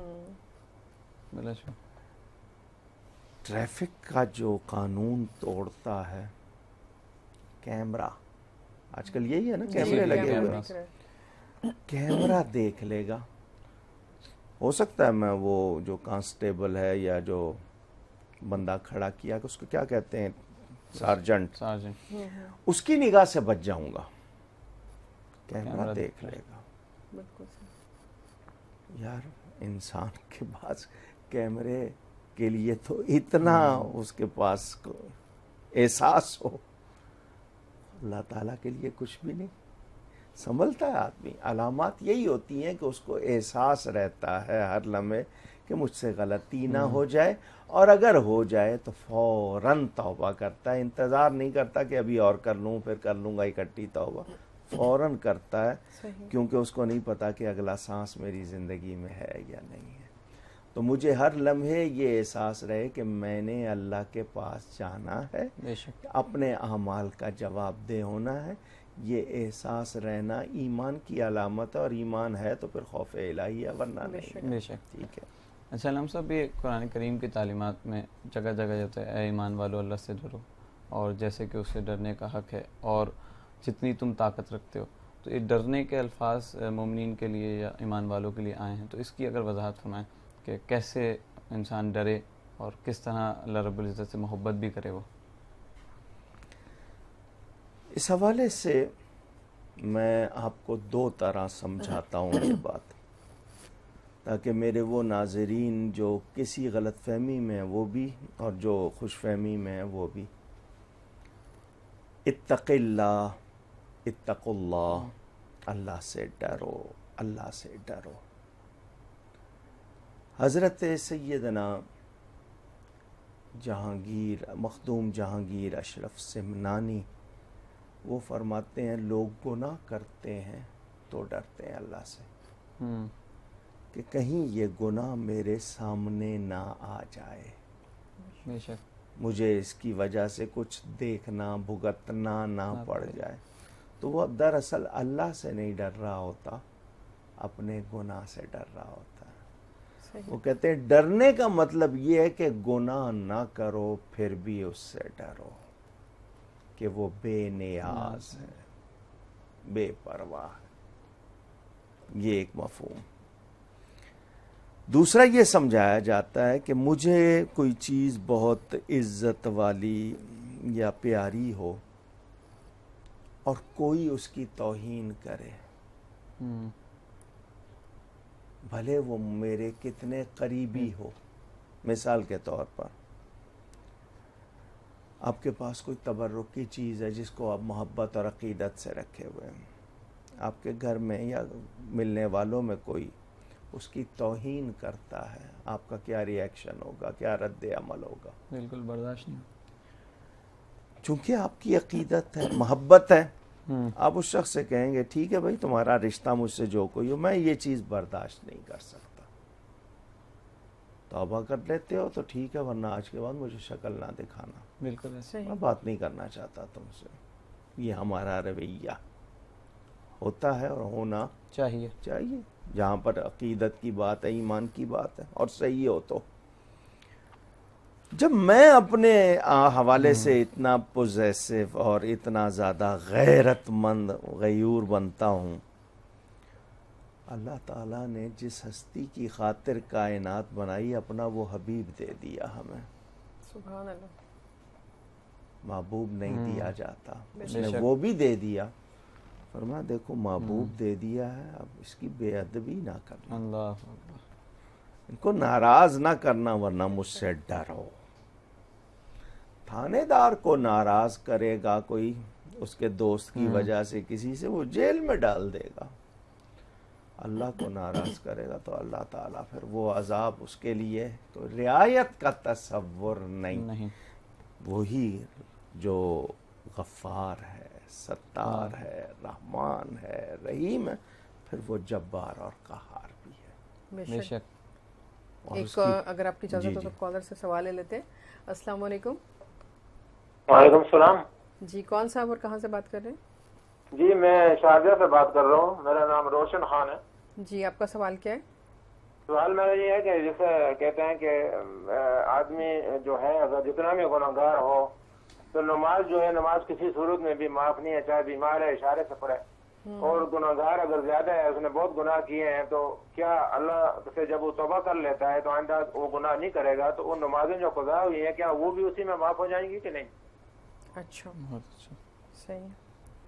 S3: ٹریفک کا جو قانون توڑتا ہے کیمرہ، آج کل یہی ہے نا، کیمرے لگے ہوئے ہیں، کیمرہ دیکھ لے گا۔ ہو سکتا ہے میں وہ جو کانسٹیبل ہے یا جو بندہ کھڑا کیا کہ اس کو کیا کہتے ہیں، سارجنٹ، اس کی نگاہ سے بچ جاؤں گا، کیمرہ دیکھ لے گا۔ یار انسان کے پاس کیمرے کے لیے تو اتنا اس کے پاس احساس ہو، اللہ تعالیٰ کے لیے کچھ بھی نہیں، سنبھلتا ہے آدمی۔ علامات یہی ہوتی ہیں کہ اس کو احساس رہتا ہے ہر لمحے کہ مجھ سے غلطی نہ ہو جائے، اور اگر ہو جائے تو فوراً توبہ کرتا ہے، انتظار نہیں کرتا کہ ابھی اور کر لوں پھر کر لوں گا اکٹھی توبہ، فوراً کرتا ہے، کیونکہ اس کو نہیں پتا کہ اگلا سانس میری زندگی میں ہے یا نہیں ہے۔ تو مجھے ہر لمحے یہ احساس رہے کہ میں نے اللہ کے پاس جانا ہے، اپنے اعمال کا جواب دہ ہونا ہے، یہ احساس رہنا ایمان کی علامت ہے، اور ایمان ہے تو پھر خوف الہی ہے، ورنہ نہیں۔
S2: بے شک،
S3: ٹھیک ہے۔
S2: اچھا علامہ صاحب، یہ قرآن کریم کی تعلیمات میں جگہ جگہ جاتا ہے اے ایمان والو اللہ سے ڈرو، اور جیسے کہ اس سے ڈرنے کا حق ہے، اور جتنی تم طاقت رکھتے ہو، تو یہ ڈرنے کے الفاظ مومنین کے لیے یا ایمان والوں کے لیے آئے ہیں، تو اس کی اگر وضاحت فرمائیں کہ کیسے انسان ڈرے اور کس طرح اللہ رب العزت سے محبت بھی کرے وہ۔
S3: اس حوالے سے میں آپ کو دو طرح سمجھاتا ہوں یہ بات، تاکہ میرے وہ ناظرین جو کسی غلط فہمی میں ہیں وہ بھی، اور جو خوش فہمی میں ہیں وہ بھی۔ اتق اللہ، اتق اللہ، اللہ سے ڈرو، اللہ سے ڈرو۔ حضرت سیدنا جہانگیر، مخدوم جہانگیر اشرف سمنانی، وہ فرماتے ہیں لوگ گناہ کرتے ہیں تو ڈرتے ہیں اللہ سے کہ کہیں یہ گناہ میرے سامنے نہ آ جائے،
S2: بے شک
S3: مجھے اس کی وجہ سے کچھ دیکھنا بھگتنا نہ پڑ جائے۔ تو وہ دراصل اللہ سے نہیں ڈر رہا ہوتا، اپنے گناہ سے ڈر رہا ہوتا ہے۔ وہ کہتے ہیں ڈرنے کا مطلب یہ ہے کہ گناہ نہ کرو پھر بھی اس سے ڈرو، کہ وہ بے نیاز ہے، بے پرواہ ہے۔ یہ ایک مفہوم۔ دوسرا یہ سمجھایا جاتا ہے کہ مجھے کوئی چیز بہت عزت والی یا پیاری ہو اور کوئی اس کی توہین کرے، بھلے وہ میرے کتنے قریبی ہو۔ مثال کے طور پر آپ کے پاس کوئی تبرک کی چیز ہے جس کو آپ محبت اور عقیدت سے رکھے ہوئے ہیں، آپ کے گھر میں یا ملنے والوں میں کوئی اس کی توہین کرتا ہے، آپ کا کیا ری ایکشن ہوگا، کیا رد عمل ہوگا؟
S2: بالکل برداشت نہیں۔
S3: چونکہ آپ کی عقیدت ہے، محبت ہے، آپ اس شخص سے کہیں گے ٹھیک ہے بھائی تمہارا رشتہ مجھ سے جو کوئی ہو، میں یہ چیز برداشت نہیں کر سکتا، توبہ کر لیتے ہو تو ٹھیک ہے، ورنہ آج کے بعد مجھے شکل نہ دکھانا،
S2: بالکل ایسے
S3: میں بات نہیں کرنا چاہتا تم سے۔ یہ ہمارا رویہ ہوتا ہے اور ہونا
S2: چاہیے
S3: چاہیے، جہاں پر عقیدت کی بات ہے، ایمان کی بات ہے اور صحیح ہو تو۔ جب میں اپنے حوالے سے اتنا پوزیسو اور اتنا زیادہ غیرت مند غیور بنتا ہوں، اللہ تعالیٰ نے جس ہستی کی خاطر کائنات بنائی اپنا وہ حبیب دے دیا ہمیں۔
S1: سبحان اللہ۔
S3: محبوب نہیں دیا جاتا، اس
S2: بے
S3: نے
S2: شک۔
S3: وہ بھی دے دیا، فرمایا دیکھو محبوب دے دیا ہے، اب اس کی بے ادبی نہ کرنا،
S2: اللہ اکبر،
S3: ان کو ناراض نہ کرنا، ورنہ مجھ سے ڈرو۔ تھانے دار کو ناراض کرے گا کوئی اس کے دوست کی وجہ سے کسی سے، وہ جیل میں ڈال دے گا۔ اللہ کو ناراض کرے گا تو اللہ تعالیٰ پھر وہ عذاب اس کے لیے تو رعایت کا تصور نہیں۔
S2: نہیں
S3: وہی جو غفار ہے، ستار ہے، رحمان ہے، رحیم ہے، پھر وہ جبار اور قہار بھی ہے۔
S1: بے شک۔
S3: اور
S1: ایک
S3: اس کی
S1: اگر آپ کی اجازت ہو تو کالر سے سوال لے لیتے ہیں۔ السلام علیکم۔
S7: وعلیکم السلام۔
S1: جی کون صاحب اور کہاں سے بات کر رہے ہیں؟
S7: جی میں شارجہ سے بات کر رہا ہوں، میرا نام روشن خان ہے۔
S1: جی آپ کا سوال کیا ہے؟
S7: سوال میرا یہ ہے کہ جیسے کہتے ہیں کہ آدمی جو ہے اگر جتنا بھی گناہگار ہو تو نماز جو ہے نماز کسی صورت میں بھی معاف نہیں ہے، چاہے بیمار ہے اشارے سے پڑھے، اور گناہگار اگر زیادہ ہے، اس نے بہت گناہ کیے ہیں، تو کیا اللہ سے جب وہ توبہ کر لیتا ہے تو آئندہ وہ گناہ نہیں کرے گا، تو وہ نمازیں جو قضا ہوئی ہیں کیا وہ بھی اسی میں معاف ہو جائیں گی کہ نہیں؟
S1: اچھا
S2: بہت اچھا۔
S1: صحیح ہے۔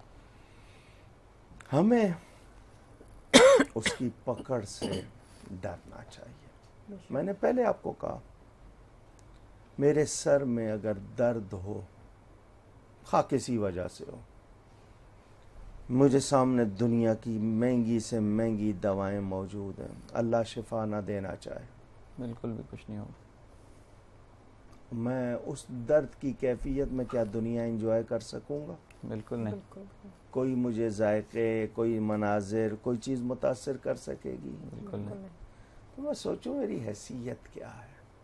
S3: ہمیں اس کی پکڑ سے ڈرنا چاہیے۔ میں نے پہلے آپ کو کہا میرے سر میں اگر درد ہو، خواہ کسی وجہ سے ہو، مجھے سامنے دنیا کی مہنگی سے مہنگی دوائیں موجود ہیں، اللہ شفا نہ دینا چاہے،
S2: بالکل بھی کچھ نہیں ہوگا،
S3: میں اس درد کی کیفیت میں کیا دنیا انجوائے کر سکوں گا؟
S2: بالکل نہیں۔
S1: بالکل
S3: کوئی مجھے ذائقے، کوئی مناظر، کوئی چیز متاثر کر سکے گی؟
S2: بالکل نہیں۔
S3: تو میں سوچوں میری حیثیت کیا ہے؟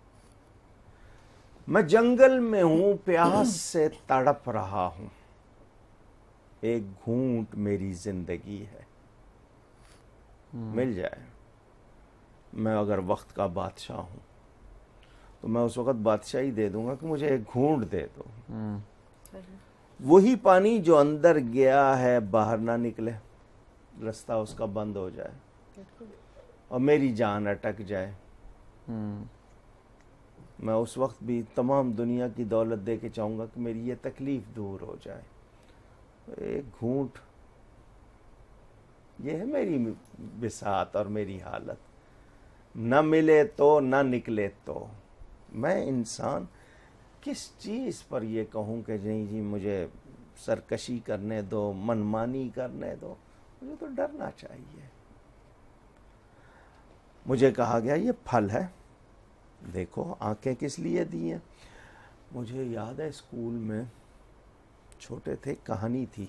S3: میں جنگل میں ہوں، پیاس سے تڑپ رہا ہوں، ایک گھونٹ میری زندگی ہے، مل جائے، میں اگر وقت کا بادشاہ ہوں تو میں اس وقت بادشاہی دے دوں گا کہ مجھے ایک گھونٹ دے دو۔ وہی پانی جو اندر گیا ہے باہر نہ نکلے، رستہ اس کا بند ہو جائے اور میری جان اٹک جائے، میں اس وقت بھی تمام دنیا کی دولت دے کے چاہوں گا کہ میری یہ تکلیف دور ہو جائے۔ ایک گھونٹ، یہ ہے میری بساط اور میری حالت، نہ ملے تو نہ نکلے تو۔ میں انسان کس چیز پر یہ کہوں کہ نہیں جی مجھے سرکشی کرنے دو، منمانی کرنے دو؟ مجھے تو ڈرنا چاہیے۔ مجھے کہا گیا یہ پھل ہے، دیکھو آنکھیں کس لیے دی ہیں؟ مجھے یاد ہے اسکول میں چھوٹے تھے، کہانی تھی،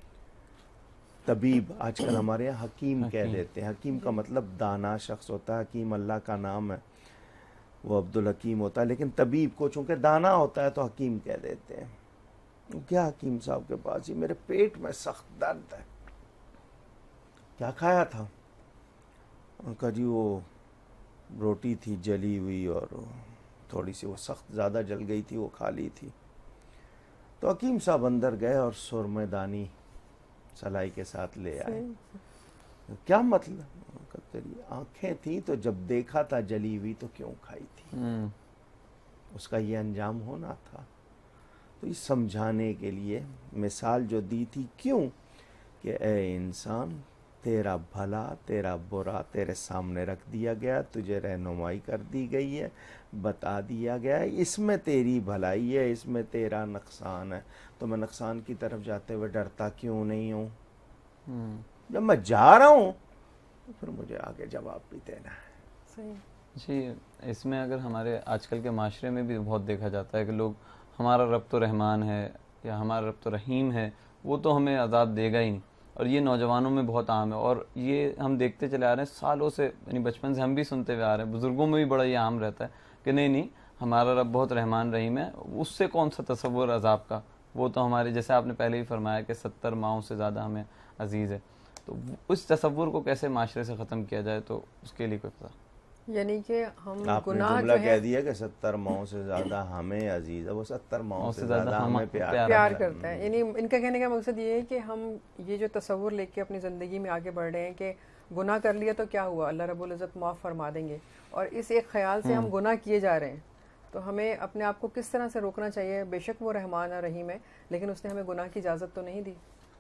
S3: طبیب، آج کل ہمارے یہاں حکیم کہہ دیتے ہیں، حکیم کا مطلب دانا شخص ہوتا ہے، حکیم اللہ کا نام ہے، وہ عبدالحکیم ہوتا ہے، لیکن طبیب کو چونکہ دانا ہوتا ہے تو حکیم کہہ دیتے ہیں۔ کیا حکیم صاحب کے پاس، ہی میرے پیٹ میں سخت درد ہے، کیا کھایا تھا؟ ان کا جی وہ روٹی تھی جلی ہوئی اور تھوڑی سی وہ سخت زیادہ جل گئی تھی، وہ کھا لی تھی۔ تو حکیم صاحب اندر گئے اور سرمے دانی سلائی کے ساتھ لے آئے۔ کیا مطلب؟ تیری آنکھیں تھیں تو جب دیکھا تھا جلی ہوئی تو کیوں کھائی تھی؟ اس کا یہ انجام ہونا تھا۔ تو یہ سمجھانے کے لیے مثال جو دی تھی، کیوں کہ اے انسان، تیرا بھلا تیرا برا تیرے سامنے رکھ دیا گیا، تجھے رہنمائی کر دی گئی ہے، بتا دیا گیا ہے، اس میں تیری بھلائی ہے، اس میں تیرا نقصان ہے، تو میں نقصان کی طرف جاتے ہوئے ڈرتا کیوں نہیں ہوں؟ جب میں جا رہا ہوں تو پھر مجھے آگے جواب بھی دینا ہے۔
S1: صحیح
S2: جی، اس میں اگر ہمارے آج کل کے معاشرے میں بھی بہت دیکھا جاتا ہے کہ لوگ ہمارا رب تو رحمان ہے یا ہمارا رب تو رحیم ہے، وہ تو ہمیں عذاب دے گا ہی نہیں، اور یہ نوجوانوں میں بہت عام ہے، اور یہ ہم دیکھتے چلے آ رہے ہیں سالوں سے، یعنی بچپن سے ہم بھی سنتے ہوئے آ رہے ہیں، بزرگوں میں بھی بڑا یہ عام رہتا ہے کہ نہیں نہیں ہمارا رب بہت رحمان رحیم ہے، اس سے کون سا تصور عذاب کا، وہ تو ہمارے جیسے آپ نے پہلے ہی فرمایا کہ ستر ماؤں سے زیادہ ہمیں عزیز ہے، تو اس تصور کو کیسے معاشرے سے ختم کیا جائے، تو اس کے لیے کوئی پتہ؟
S1: یعنی کہ ہم
S3: آپ نے
S1: گناہ
S3: جملہ
S1: جو ہے
S3: کہہ دیا کہ ستر ماؤں سے زیادہ ہمیں عزیز ہے، وہ ستر ماؤں سے زیادہ ہمیں پیار
S1: پیار کرتا ہے۔ یعنی ان کا کہنے کا مقصد یہ ہے کہ ہم یہ جو تصور لے کے اپنی زندگی میں آگے بڑھ رہے ہیں کہ گناہ کر لیا تو کیا ہوا، اللہ رب العزت معاف فرما دیں گے، اور اس ایک خیال سے ہم گناہ کیے جا رہے ہیں۔ تو ہمیں اپنے آپ کو کس طرح سے روکنا چاہیے؟ بے شک وہ رحمان اور رحیم ہے، لیکن اس نے ہمیں گناہ کی اجازت تو نہیں دی۔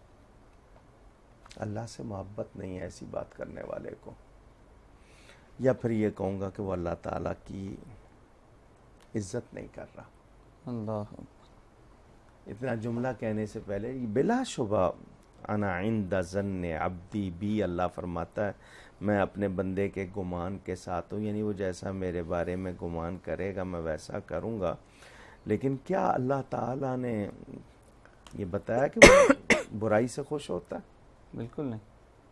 S3: اللہ سے محبت نہیں ہے ایسی بات کرنے والے کو، یا پھر یہ کہوں گا کہ وہ اللہ تعالیٰ کی عزت نہیں کر رہا۔
S2: اللہ
S3: اتنا جملہ کہنے سے پہلے بلا شبہ انا عند ظن عبدی بھی، اللہ فرماتا ہے میں اپنے بندے کے گمان کے ساتھ ہوں، یعنی وہ جیسا میرے بارے میں گمان کرے گا میں ویسا کروں گا، لیکن کیا اللہ تعالیٰ نے یہ بتایا کہ وہ برائی سے خوش ہوتا ہے؟
S2: بالکل نہیں.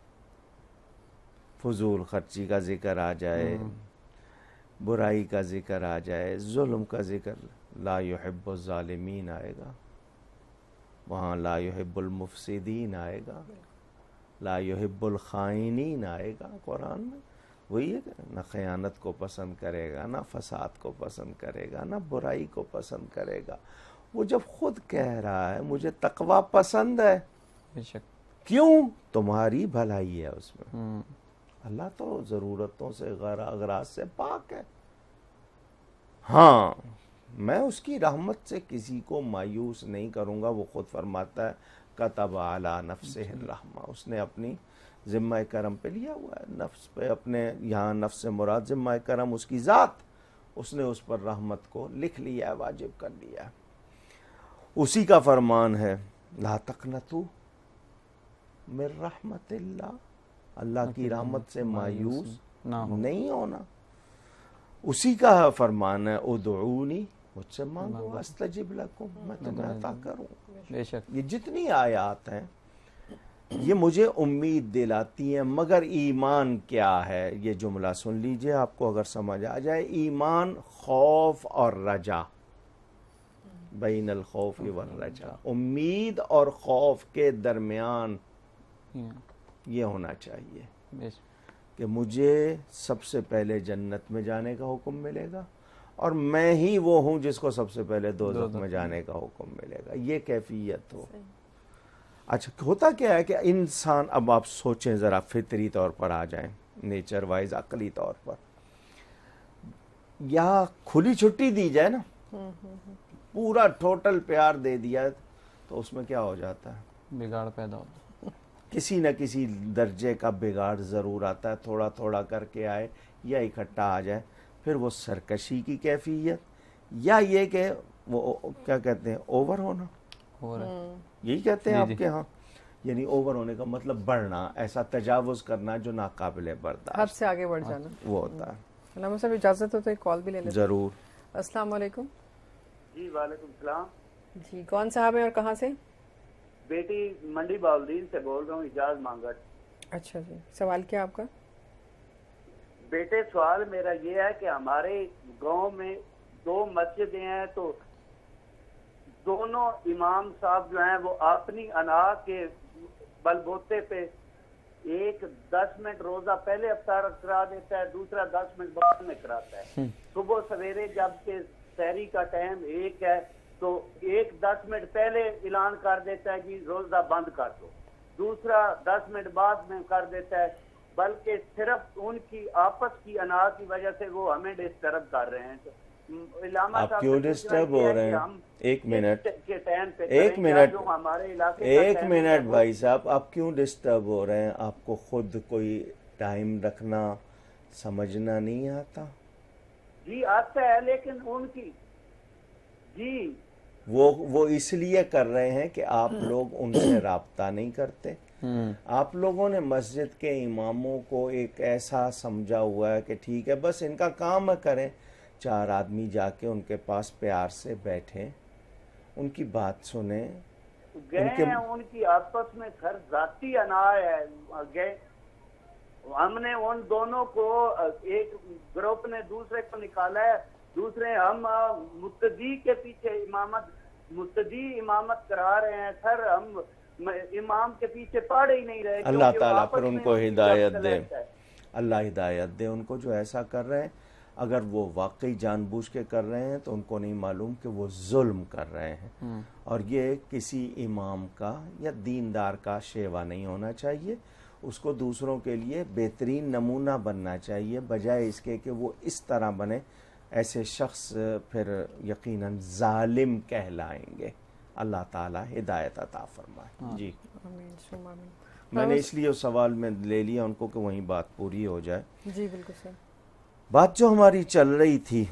S3: فضول خرچی کا ذکر آ جائے، برائی کا ذکر آ جائے، ظلم کا ذکر، لا یحب الظالمین آئے گا وہاں، لا یحب المفسدین آئے گا، لا یحب الخائنین آئے گا قرآن میں. وہی ہے کہ نہ خیانت کو پسند کرے گا، نہ فساد کو پسند کرے گا، نہ برائی کو پسند کرے گا. وہ جب خود کہہ رہا ہے مجھے تقوی پسند ہے،
S2: بے شک،
S3: کیوں؟ تمہاری بھلائی ہے اس میں. اللہ تو ضرورتوں سے غیر اغراض سے پاک ہے. ہاں میں اس کی رحمت سے کسی کو مایوس نہیں کروں گا. وہ خود فرماتا ہے کتب علی نفسہ الرحمہ، اس نے اپنی ذمہ کرم پہ لیا ہوا ہے، نفس پہ اپنے، یہاں نفس سے مراد ذمہ کرم اس کی ذات، اس نے اس پر رحمت کو لکھ لیا ہے، واجب کر لیا ہے. اسی کا فرمان ہے لا تقنطوا من رحمت اللہ، اللہ کی رحمت سے مایوس نہیں ہونا. اسی کا فرمان ہے ادعونی، مجھ سے مانگو استجب لکم، میں تمہیں عطا کروں.
S2: بے شک،
S3: یہ جتنی آیات ہیں یہ مجھے امید دلاتی ہیں. مگر ایمان کیا ہے؟ یہ جملہ سن لیجئے، آپ کو اگر سمجھ آ جائے. ایمان خوف اور رجا، بین الخوف والرجا، امید اور خوف کے درمیان یہ ہونا چاہیے کہ مجھے سب سے پہلے جنت میں جانے کا حکم ملے گا اور میں ہی وہ ہوں جس کو سب سے پہلے دوزخ میں جانے کا حکم ملے گا. یہ کیفیت ہو. اچھا ہوتا کیا ہے کہ انسان، اب آپ سوچیں ذرا، فطری طور پر آ جائیں، نیچر وائز، عقلی طور پر، یا کھلی چھٹی دی جائے نا، پورا ٹوٹل پیار دے دیا تو اس میں کیا ہو جاتا ہے؟
S2: بگاڑ پیدا ہوتا ہے.
S3: کسی نہ کسی درجے کا بگاڑ ضرور آتا ہے، تھوڑا تھوڑا کر کے آئے یا اکٹھا آ جائے. پھر وہ سرکشی کی کیفیت، یا یہ کہ وہ کیا کہتے ہیں، اوور ہونا، یہی کہتے ہیں آپ کے ہاں، یعنی اوور ہونے کا مطلب بڑھنا، ایسا تجاوز کرنا جو ناقابل برداشت،
S1: حد سے آگے بڑھ جانا،
S3: وہ ہوتا ہے.
S1: علامہ صاحب اجازت ہو تو ایک کال بھی لے لیں.
S3: ضرور.
S1: السلام علیکم.
S8: جی وعلیکم السلام.
S1: جی کون صاحب ہیں اور کہاں سے؟
S8: بیٹی منڈی باؤلدین سے بول رہا ہوں، اجاز مانگٹ.
S1: اچھا جی، سوال کیا آپ کا؟
S8: بیٹے سوال میرا یہ ہے کہ ہمارے گاؤں میں دو مسجدیں ہیں، تو دونوں امام صاحب جو ہیں وہ اپنی انا کے بل بوتے پہ ایک دس منٹ روزہ پہلے افطار کرا دیتا ہے، دوسرا دس منٹ بعد میں کراتا ہے. صبح سویرے جب کہ سحری کا ٹائم ایک ہے تو ایک دس منٹ پہلے اعلان کر دیتا ہے جی روزہ بند کر دو، دوسرا دس منٹ بعد میں کر دیتا ہے. بلکہ صرف ان کی آپس کی انا کی وجہ سے وہ ہمیں ڈسٹرب کر رہے ہیں.
S3: آپ کیوں ڈسٹرب ہو رہے ہیں؟ ایک منٹ ایک
S8: منٹ
S3: منٹ ایک منٹ بھائی صاحب، آپ کیوں ڈسٹرب ہو رہے ہیں؟ آپ کو خود کوئی ٹائم رکھنا سمجھنا نہیں آتا؟
S8: جی آتا ہے، لیکن ان کی جی
S3: وہ وہ اس لیے کر رہے ہیں کہ آپ لوگ ان سے رابطہ نہیں کرتے. آپ لوگوں نے مسجد کے اماموں کو ایک ایسا سمجھا ہوا ہے کہ ٹھیک ہے بس ان کا کام ہے کریں. چار آدمی جا کے ان کے پاس پیار سے بیٹھیں، ان کی بات سنیں.
S8: گئے ہیں ان کی آپس میں گھر ذاتی انا ہے، گئے ہم نے ان دونوں کو، ایک گروپ نے دوسرے کو نکالا ہے، دوسرے ہم مقتدی کے پیچھے امامت مقتدی امامت کرا رہے ہیں. سر ہم امام کے پیچھے پڑھ ہی نہیں رہے.
S3: اللہ تعالیٰ پھر ان کو ہدایت دے، اللہ ہدایت دے ان کو جو ایسا کر رہے ہیں. اگر وہ واقعی جان بوجھ کے کر رہے ہیں تو ان کو نہیں معلوم کہ وہ ظلم کر رہے ہیں. اور یہ کسی امام کا یا دیندار کا شیوا نہیں ہونا چاہیے. اس کو دوسروں کے لیے بہترین نمونہ بننا چاہیے، بجائے اس کے کہ وہ اس طرح بنے. ایسے شخص پھر یقیناً ظالم کہلائیں گے. اللہ تعالیٰ ہدایت عطا فرمائے. جی میں نے اس لیے اس سوال میں لے لیا ان کو کہ وہیں بات پوری ہو جائے.
S1: جی بالکل سر.
S3: بات جو ہماری چل رہی تھی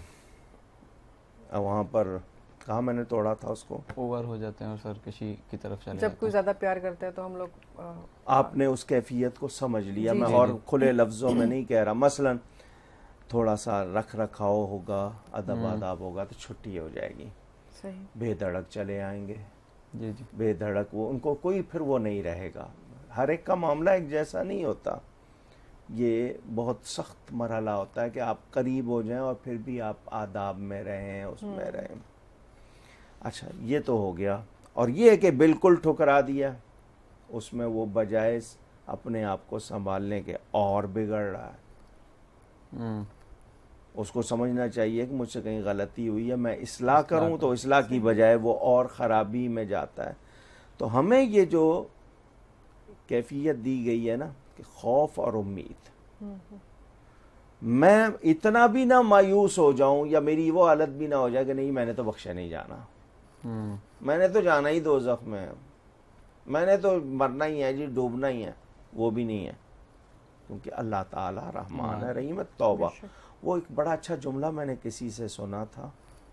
S3: وہاں پر کہاں میں نے توڑا تھا اس کو،
S2: اوور ہو جاتے ہیں اور سرکشی کی طرف چلے
S1: جب کوئی زیادہ پیار کرتا ہے تو ہم لوگ.
S3: آپ نے اس کیفیت کو سمجھ لیا. میں اور کھلے لفظوں میں نہیں کہہ رہا. مثلا تھوڑا سا رکھ رکھاؤ ہوگا، ادب آداب ہوگا تو چھٹی ہو جائے گی.
S1: صحیح.
S3: بے دھڑک چلے آئیں گے,
S2: جی جی
S3: بے دھڑک, وہ ان کو کوئی پھر وہ نہیں رہے گا. ہر ایک کا معاملہ ایک جیسا نہیں ہوتا, یہ بہت سخت مرحلہ ہوتا ہے کہ آپ قریب ہو جائیں اور پھر بھی آپ آداب میں رہیں, اس میں رہیں. اچھا یہ تو ہو گیا. اور یہ کہ بالکل ٹھکرا دیا, اس میں وہ بجائے اپنے آپ کو سنبھالنے کے اور بگڑ رہا ہے. اس کو سمجھنا چاہیے کہ مجھ سے کہیں غلطی ہوئی ہے, میں اصلاح کروں, تو اصلاح کی بجائے وہ اور خرابی میں جاتا ہے. تو ہمیں یہ جو کیفیت دی گئی ہے نا کہ خوف اور امید, میں اتنا بھی نہ مایوس ہو جاؤں یا میری وہ حالت بھی نہ ہو جائے کہ نہیں میں نے تو بخشے نہیں جانا, میں نے تو جانا ہی دوزخ میں, میں نے تو مرنا ہی ہے جی, ڈوبنا ہی ہے, وہ بھی نہیں ہے. کیونکہ اللہ تعالی رحمان ہے, رحیم ہے. توبہ, وہ ایک بڑا اچھا جملہ میں نے کسی سے سنا تھا,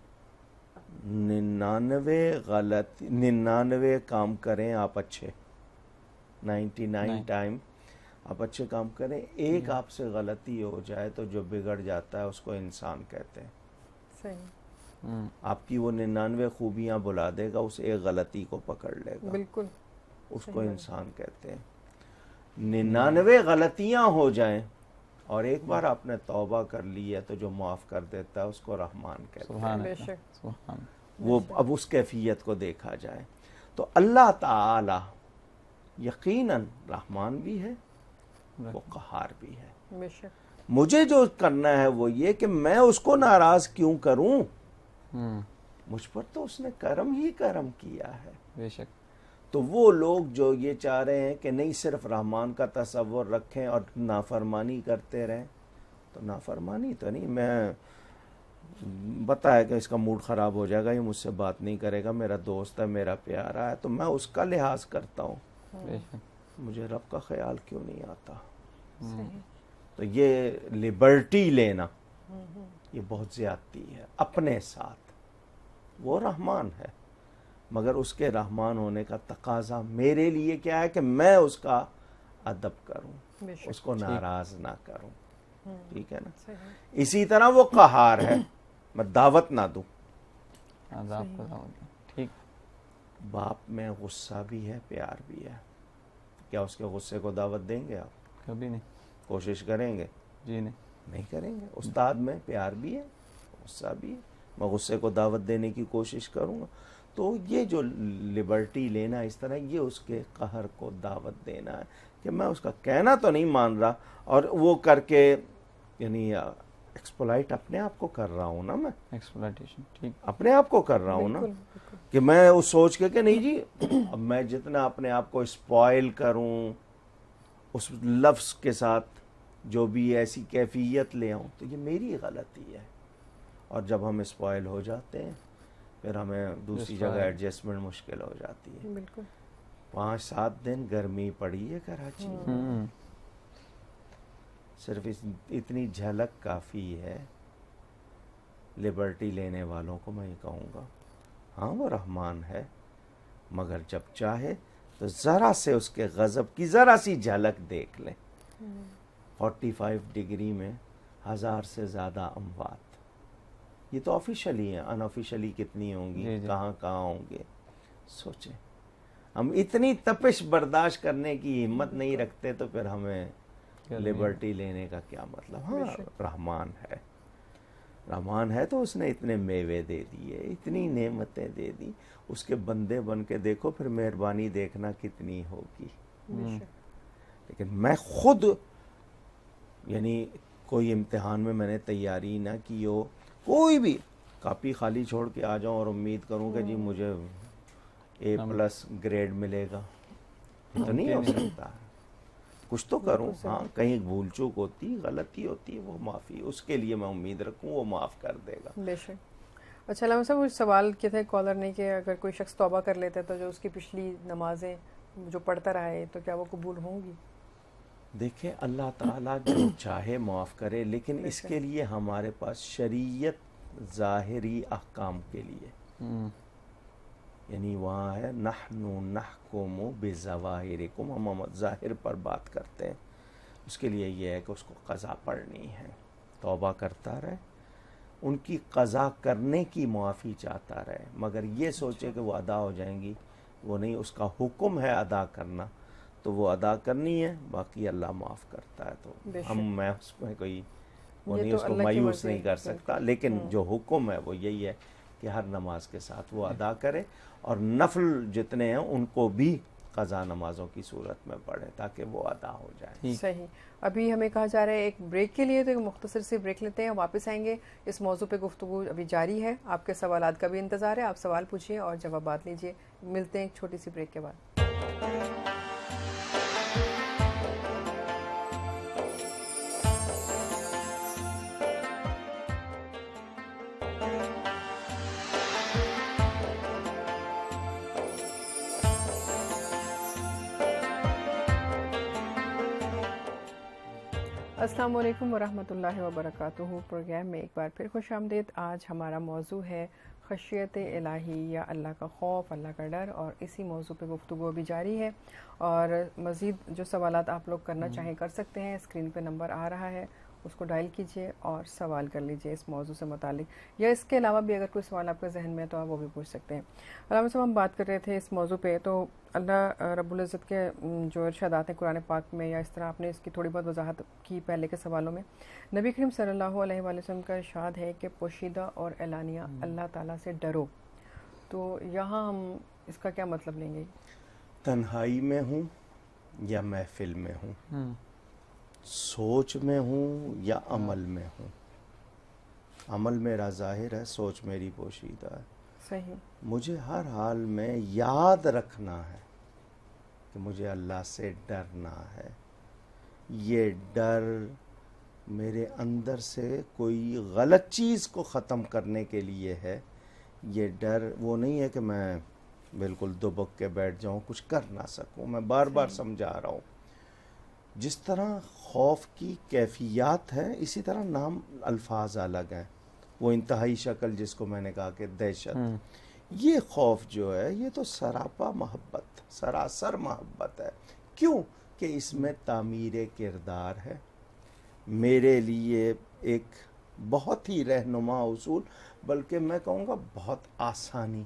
S3: ننانوے غلط ننانوے کام کریں آپ اچھے, نائنٹی نائن ٹائم آپ اچھے کام کریں, ایک آپ سے غلطی ہو جائے تو جو بگڑ جاتا ہے اس کو انسان کہتے ہیں.
S1: صحیح.
S3: آپ کی وہ ننانوے خوبیاں بلا دے گا, اس ایک غلطی کو پکڑ لے گا,
S1: بالکل
S3: اس کو انسان کہتے ہیں. ننانوے غلطیاں ہو جائیں اور ایک بار آپ نے توبہ کر لی ہے تو جو معاف کر دیتا ہے اس کو رحمان کہتے ہیں.
S1: بے شک.
S3: وہ اب اس کیفیت کو دیکھا جائے تو اللہ تعالی یقیناً رحمان بھی ہے, وہ قہار بھی ہے.
S1: بے شک.
S3: مجھے جو کرنا ہے وہ یہ کہ میں اس کو ناراض کیوں کروں, مجھ پر تو اس نے کرم ہی کرم کیا ہے.
S2: بے شک.
S3: تو وہ لوگ جو یہ چاہ رہے ہیں کہ نہیں صرف رحمان کا تصور رکھیں اور نافرمانی کرتے رہیں, تو نافرمانی تو نہیں, میں بتایا کہ اس کا موڈ خراب ہو جائے گا, یہ مجھ سے بات نہیں کرے گا, میرا دوست ہے, میرا پیارا ہے, تو میں اس کا لحاظ کرتا ہوں. مجھے رب کا خیال کیوں نہیں آتا. تو یہ لبرٹی لینا یہ بہت زیادتی ہے اپنے ساتھ. وہ رحمان ہے مگر اس کے رحمان ہونے کا تقاضا میرے لیے کیا ہے کہ میں اس کا ادب کروں, اس کو ناراض نہ کروں. ٹھیک ہے نا. اسی طرح وہ قہار ہے, میں دعوت نہ دوں.
S2: ٹھیک.
S3: باپ میں غصہ بھی ہے, پیار بھی ہے, کیا اس کے غصے کو دعوت دیں گے آپ؟
S2: کبھی نہیں.
S3: کوشش کریں گے؟
S2: جی نہیں,
S3: نہیں کریں گے. استاد میں پیار بھی ہے, غصہ بھی ہے, میں غصے کو دعوت دینے کی کوشش کروں گا. تو یہ جو لبرٹی لینا اس طرح, یہ اس کے قہر کو دعوت دینا ہے کہ میں اس کا کہنا تو نہیں مان رہا, اور وہ کر کے یعنی ایکسپلائٹ اپنے آپ کو کر رہا ہوں نا, میں
S2: ایکسپلائٹیشن, ٹھیک,
S3: اپنے آپ کو کر رہا ہوں نا, کہ میں اس سوچ کے کہ نہیں جی اب میں جتنا اپنے آپ کو اسپوائل کروں اس لفظ کے ساتھ, جو بھی ایسی کیفیت لے آؤں, تو یہ میری غلطی ہے. اور جب ہم اسپوائل ہو جاتے ہیں پھر ہمیں دوسری جگہ ایڈجسٹمنٹ مشکل ہو جاتی ہے.
S1: بالکل.
S3: پانچ سات دن گرمی پڑی ہے کراچی میں, صرف اتنی جھلک کافی ہے. لبرٹی لینے والوں کو میں یہ کہوں گا, ہاں وہ رحمان ہے, مگر جب چاہے تو ذرا سے اس کے غضب کی ذرا سی جھلک دیکھ لیں. فورٹی فائیو ڈگری میں ہزار سے زیادہ اموات, یہ تو آفیشلی ہیں, ان آفیشلی کتنی ہوں گی,
S2: جی جی.
S3: کہاں کہاں ہوں گے. سوچیں, ہم اتنی تپش برداشت کرنے کی ہمت نہیں رکھتے تو پھر ہمیں لبرٹی لینے کا کیا مطلب. ہاں رحمان ہے, رحمان ہے تو اس نے اتنے میوے دے دیے, اتنی نعمتیں دے دی, اس کے بندے بن کے دیکھو پھر مہربانی دیکھنا کتنی ہوگی. لیکن میں خود یعنی کوئی امتحان میں میں نے تیاری نہ کی ہو, کوئی بھی کاپی خالی چھوڑ کے آ جاؤں اور امید کروں کہ جی مجھے اے پلس گریڈ ملے گا, تو نہیں ہو سکتا. کچھ تو کروں, ہاں کہیں بھول چوک ہوتی, غلطی ہوتی ہے, وہ معافی, اس کے لیے میں امید رکھوں وہ معاف کر دے گا.
S1: بے شک. اچھا علامہ صاحب, وہ سوال کیا تھے کالر نے کہ اگر کوئی شخص توبہ کر لیتا ہے تو جو اس کی پچھلی نمازیں جو پڑھتا رہا ہے تو کیا وہ قبول ہوں گی؟
S3: دیکھیں اللہ تعالیٰ جو چاہے معاف کرے, لیکن اس کے لیے ہمارے پاس شریعت ظاہری احکام کے لیے, یعنی وہاں ہے نحن نحکم بظواہرکم, ہم ظاہر پر بات کرتے ہیں. اس کے لیے یہ ہے کہ اس کو قضا پڑھنی ہے, توبہ کرتا رہے, ان کی قضا کرنے کی معافی چاہتا رہے، مگر یہ سوچے کہ وہ ادا ہو جائیں گی، وہ نہیں. اس کا حکم ہے ادا کرنا تو وہ ادا کرنی ہے، باقی اللہ معاف کرتا ہے. تو ہم میں اس میں کوئی وہ نہیں اس کو مایوس نہیں کر سکتا، لیکن جو حکم ہے وہ یہی ہے کہ ہر نماز کے ساتھ وہ ادا کرے، اور نفل جتنے ہیں ان کو بھی قضا نمازوں کی صورت میں پڑھے تاکہ وہ ادا ہو جائے.
S1: صحیح. ابھی ہمیں کہا جا رہا ہے ایک بریک کے لیے، تو ایک مختصر سی بریک لیتے ہیں، واپس آئیں گے. اس موضوع پہ گفتگو ابھی جاری ہے، آپ کے سوالات کا بھی انتظار ہے، آپ سوال پوچھیے اور جوابات لیجیے. ملتے ہیں ایک چھوٹی سی بریک کے بعد. السلام علیکم ورحمۃ اللہ وبرکاتہ. پروگرام میں ایک بار پھر خوش آمدید. آج ہمارا موضوع ہے خشیت الہی یا اللہ کا خوف، اللہ کا ڈر، اور اسی موضوع پہ گفتگو بھی جاری ہے. اور مزید جو سوالات آپ لوگ کرنا چاہیں کر سکتے ہیں. اسکرین پہ نمبر آ رہا ہے، اس کو ڈائل کیجئے اور سوال کر لیجئے اس موضوع سے متعلق، یا اس کے علاوہ بھی اگر کوئی سوال آپ کے ذہن میں ہے تو آپ وہ بھی پوچھ سکتے ہیں. علامہ صاحب، ہم بات کر رہے تھے اس موضوع پہ، تو اللہ رب العزت کے جو ارشادات ہیں قرآن پاک میں، یا اس طرح آپ نے اس کی تھوڑی بہت وضاحت کی پہلے کے سوالوں میں، نبی کریم صلی اللہ علیہ وآلہ وسلم کا ارشاد ہے کہ پوشیدہ اور اعلانیہ اللہ تعالیٰ سے ڈرو. تو یہاں ہم اس کا کیا مطلب لیں گے؟
S3: تنہائی میں ہوں یا محفل میں ہوں، سوچ میں ہوں یا عمل میں ہوں. عمل میرا ظاہر ہے، سوچ میری پوشیدہ ہے.
S1: صحیح.
S3: مجھے ہر حال میں یاد رکھنا ہے کہ مجھے اللہ سے ڈرنا ہے. یہ ڈر میرے اندر سے کوئی غلط چیز کو ختم کرنے کے لیے ہے. یہ ڈر وہ نہیں ہے کہ میں بالکل دبک کے بیٹھ جاؤں، کچھ کر نہ سکوں. میں بار بار سمجھا رہا ہوں، جس طرح خوف کی کیفیات ہے اسی طرح نام الفاظ الگ ہیں. وہ انتہائی شکل جس کو میں نے کہا کہ دہشت، یہ خوف جو ہے یہ تو سراپا محبت، سراسر محبت ہے. کیوں کہ اس میں تعمیر کردار ہے. میرے لیے ایک بہت ہی رہنما اصول، بلکہ میں کہوں گا بہت آسانی.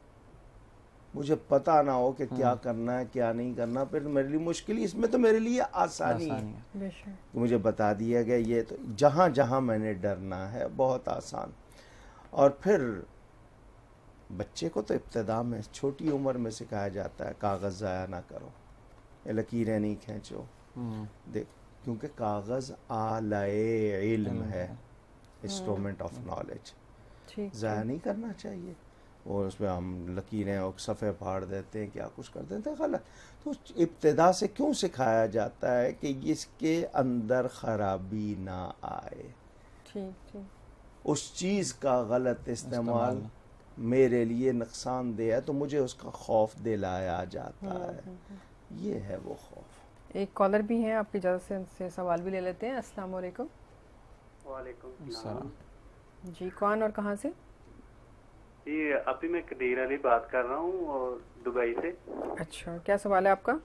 S3: مجھے پتہ نہ ہو کہ کیا کرنا ہے کیا نہیں کرنا، پھر میرے لیے مشکل، اس میں تو میرے لیے آسانی ہے. مجھے بتا دیا گیا یہ تو جہاں جہاں میں نے ڈرنا ہے، بہت آسان. اور پھر بچے کو تو ابتدا میں چھوٹی عمر میں سکھایا جاتا ہے کاغذ ضائع نہ کرو، لکیریں نہیں کھینچو. دیکھ، کیونکہ کاغذ آلۂ علم ہے، انسٹرومنٹ آف نالج، ضائع نہیں کرنا چاہیے. اور اس میں ہم لکیریں اور صفحے پھاڑ دیتے ہیں، کیا کچھ کر دیتے ہیں، غلط. تو ابتدا سے کیوں سکھایا جاتا ہے کہ اس کے اندر خرابی نہ آئے. اس چیز کا غلط استعمال میرے لیے نقصان دہ ہے تو مجھے اس کا خوف دلایا جاتا ہے. یہ ہے وہ خوف.
S1: ایک کالر بھی ہیں، آپ کی اجازت سے ان سے سوال بھی لے لیتے ہیں. السلام علیکم.
S9: وعلیکم السلام.
S1: جی، کون اور کہاں سے؟
S9: جی، ابھی میں قدیر علی بات کر رہا ہوں اور دبئی سے.
S1: اچھا، کیا سوال ہے آپ کا؟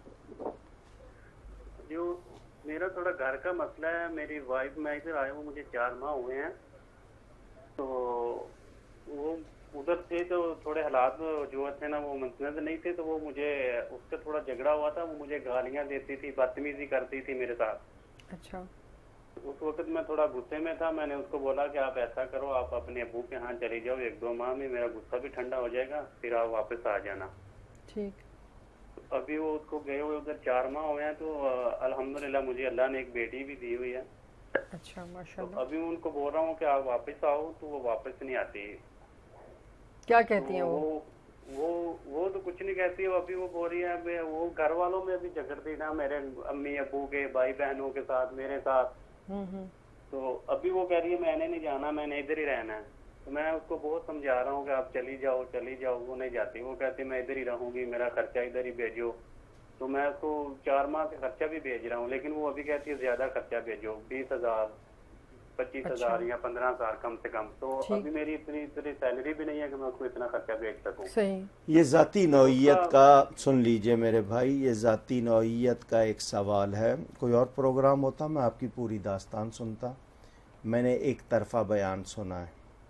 S9: جو میرا تھوڑا گھر کا مسئلہ ہے. میری وائف، میں ادھر آیا ہوں، مجھے چار ماہ ہوئے ہیں. تو وہ ادھر تھے تو تھوڑے حالات جو تھے نا وہ مناسب نہیں تھے، تو وہ مجھے اس سے تھوڑا جھگڑا ہوا تھا. وہ مجھے گالیاں دیتی تھی، بدتمیزی کرتی تھی میرے ساتھ.
S1: اچھا.
S9: اس وقت میں تھوڑا غصے میں تھا. میں نے اس کو بولا کہ آپ ایسا کرو، آپ اپنے ابو کے ہاں چلی جاؤ، ایک دو ماہ میں میرا غصہ بھی ٹھنڈا ہو جائے گا، پھر آپ واپس آ جانا.
S1: ٹھیک.
S9: ابھی وہ اس کو گئے ہوئے ادھر چار ماہ ہوئے ہیں، تو الحمدللہ مجھے اللہ نے ایک بیٹی بھی دی ہوئی ہے.
S1: اچھا، ماشاءاللہ.
S9: ابھی ان کو بول رہا ہوں کہ آپ واپس آؤ، تو وہ واپس نہیں آتی.
S1: کیا کہتی ہیں وہ؟
S9: وہ وہ تو کچھ نہیں کہتی. وہ ابھی وہ بول رہی ہے، وہ گھر والوں میں بھی جھگڑتی نا، میرے امی ابو کے بھائی بہنوں کے ساتھ، میرے ساتھ. تو ابھی وہ کہہ رہی ہے میں نے نہیں جانا، میں نے ادھر ہی رہنا ہے. تو میں اس کو بہت سمجھا رہا ہوں کہ آپ چلی جاؤ چلی جاؤ. وہ نہیں جاتی. وہ کہتی میں ادھر ہی رہوں گی، میرا خرچہ ادھر ہی بھیجو. تو میں اس کو چار ماہ سے خرچہ بھی بھیج رہا ہوں، لیکن وہ ابھی کہتی ہے زیادہ خرچہ بھیجو، بیس ہزار پچیس ہزار یا پندرہ ہزار کم سے کم. تو ابھی میری اتنی اتنی سیلری بھی نہیں ہے کہ میں اس کو اتنا خرچہ بھیج سکوں.
S1: صحیح.
S3: یہ ذاتی نوعیت کا، سن لیجئے میرے بھائی، یہ ذاتی نوعیت کا ایک سوال ہے. کوئی اور پروگرام ہوتا میں آپ کی پوری داستان سنتا. میں نے ایک طرفہ بیان سنا ہے.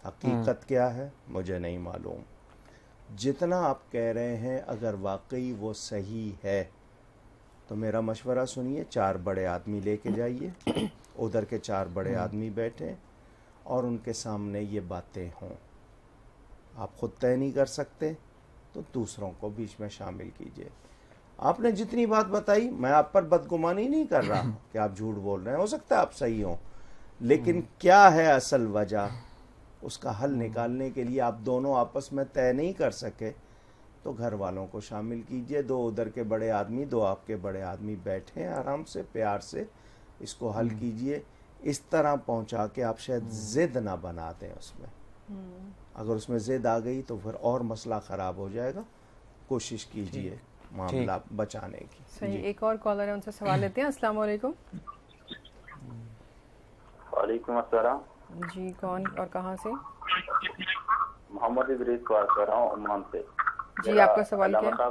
S3: حقیقت کیا ہے مجھے نہیں معلوم. جتنا آپ کہہ رہے ہیں اگر واقعی وہ صحیح ہے تو میرا مشورہ سنیے, چار بڑے آدمی لے کے جائیے, ادھر کے چار بڑے آدمی بیٹھیں اور ان کے سامنے یہ باتیں ہوں. آپ خود طے نہیں کر سکتے تو دوسروں کو بیچ میں شامل کیجئے. آپ نے جتنی بات بتائی میں آپ پر بدگمانی نہیں کر رہا کہ آپ جھوٹ بول رہے ہیں, ہو سکتا ہے آپ صحیح ہوں, لیکن کیا ہے اصل وجہ, اس کا حل نکالنے کے لیے آپ دونوں آپس میں طے نہیں کر سکے تو گھر والوں کو شامل کیجئے. دو ادھر کے بڑے آدمی, دو آپ کے بڑے آدمی بیٹھیں, آرام سے پیار سے اس کو حل کیجئے. اس طرح پہنچا کے آپ شاید ضد نہ بنا دیں اس میں. اگر اس میں ضد آ گئی تو پھر اور مسئلہ خراب ہو جائے گا. کوشش کیجئے معاملہ بچانے کی.
S1: صحیح. ایک اور کالر ہے, ان سے سوال لیتے ہیں. السلام علیکم.
S10: وعلیکم السلام.
S1: جی کون اور کہاں سے؟
S10: محمد ادریس بات کر رہا ہوں عمان سے.
S1: جی آپ کا سوال کیا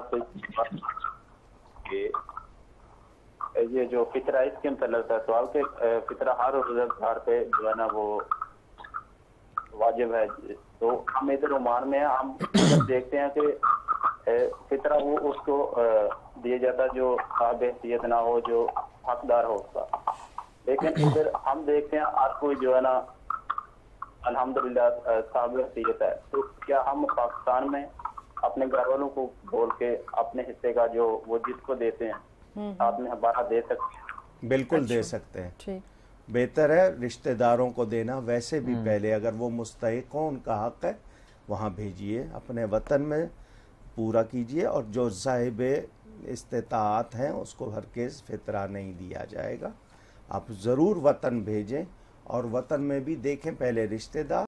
S10: ہے؟ یہ جو فطرہ اس کے متعلق تھا سوال کہ فطرہ ہر روزگار پہ جو ہے نا وہ واجب ہے, تو ہم ادھر عمان میں ہم دیکھتے ہیں کہ فطرہ وہ اس کو دیا جاتا جو صاحب حیثیت نہ ہو, جو حقدار ہو اس کا, لیکن ادھر ہم دیکھتے ہیں ہر کوئی جو ہے نا الحمدللہ صاحب حیثیت ہے. تو کیا ہم پاکستان میں اپنے گھر والوں کو بول کے اپنے حصے کا جو وہ جس کو دیتے ہیں آپ نے ہمارا دے سکتے ہیں؟
S3: بالکل دے سکتے ہیں. بہتر ہے رشتہ داروں کو دینا. ویسے بھی پہلے اگر وہ مستحق ہوں, ان کا حق ہے, وہاں بھیجئے, اپنے وطن میں پورا کیجئے. اور جو صاحب استطاعت ہیں اس کو ہرگز فطرہ نہیں دیا جائے گا. آپ ضرور وطن بھیجیں, اور وطن میں بھی دیکھیں پہلے رشتہ دار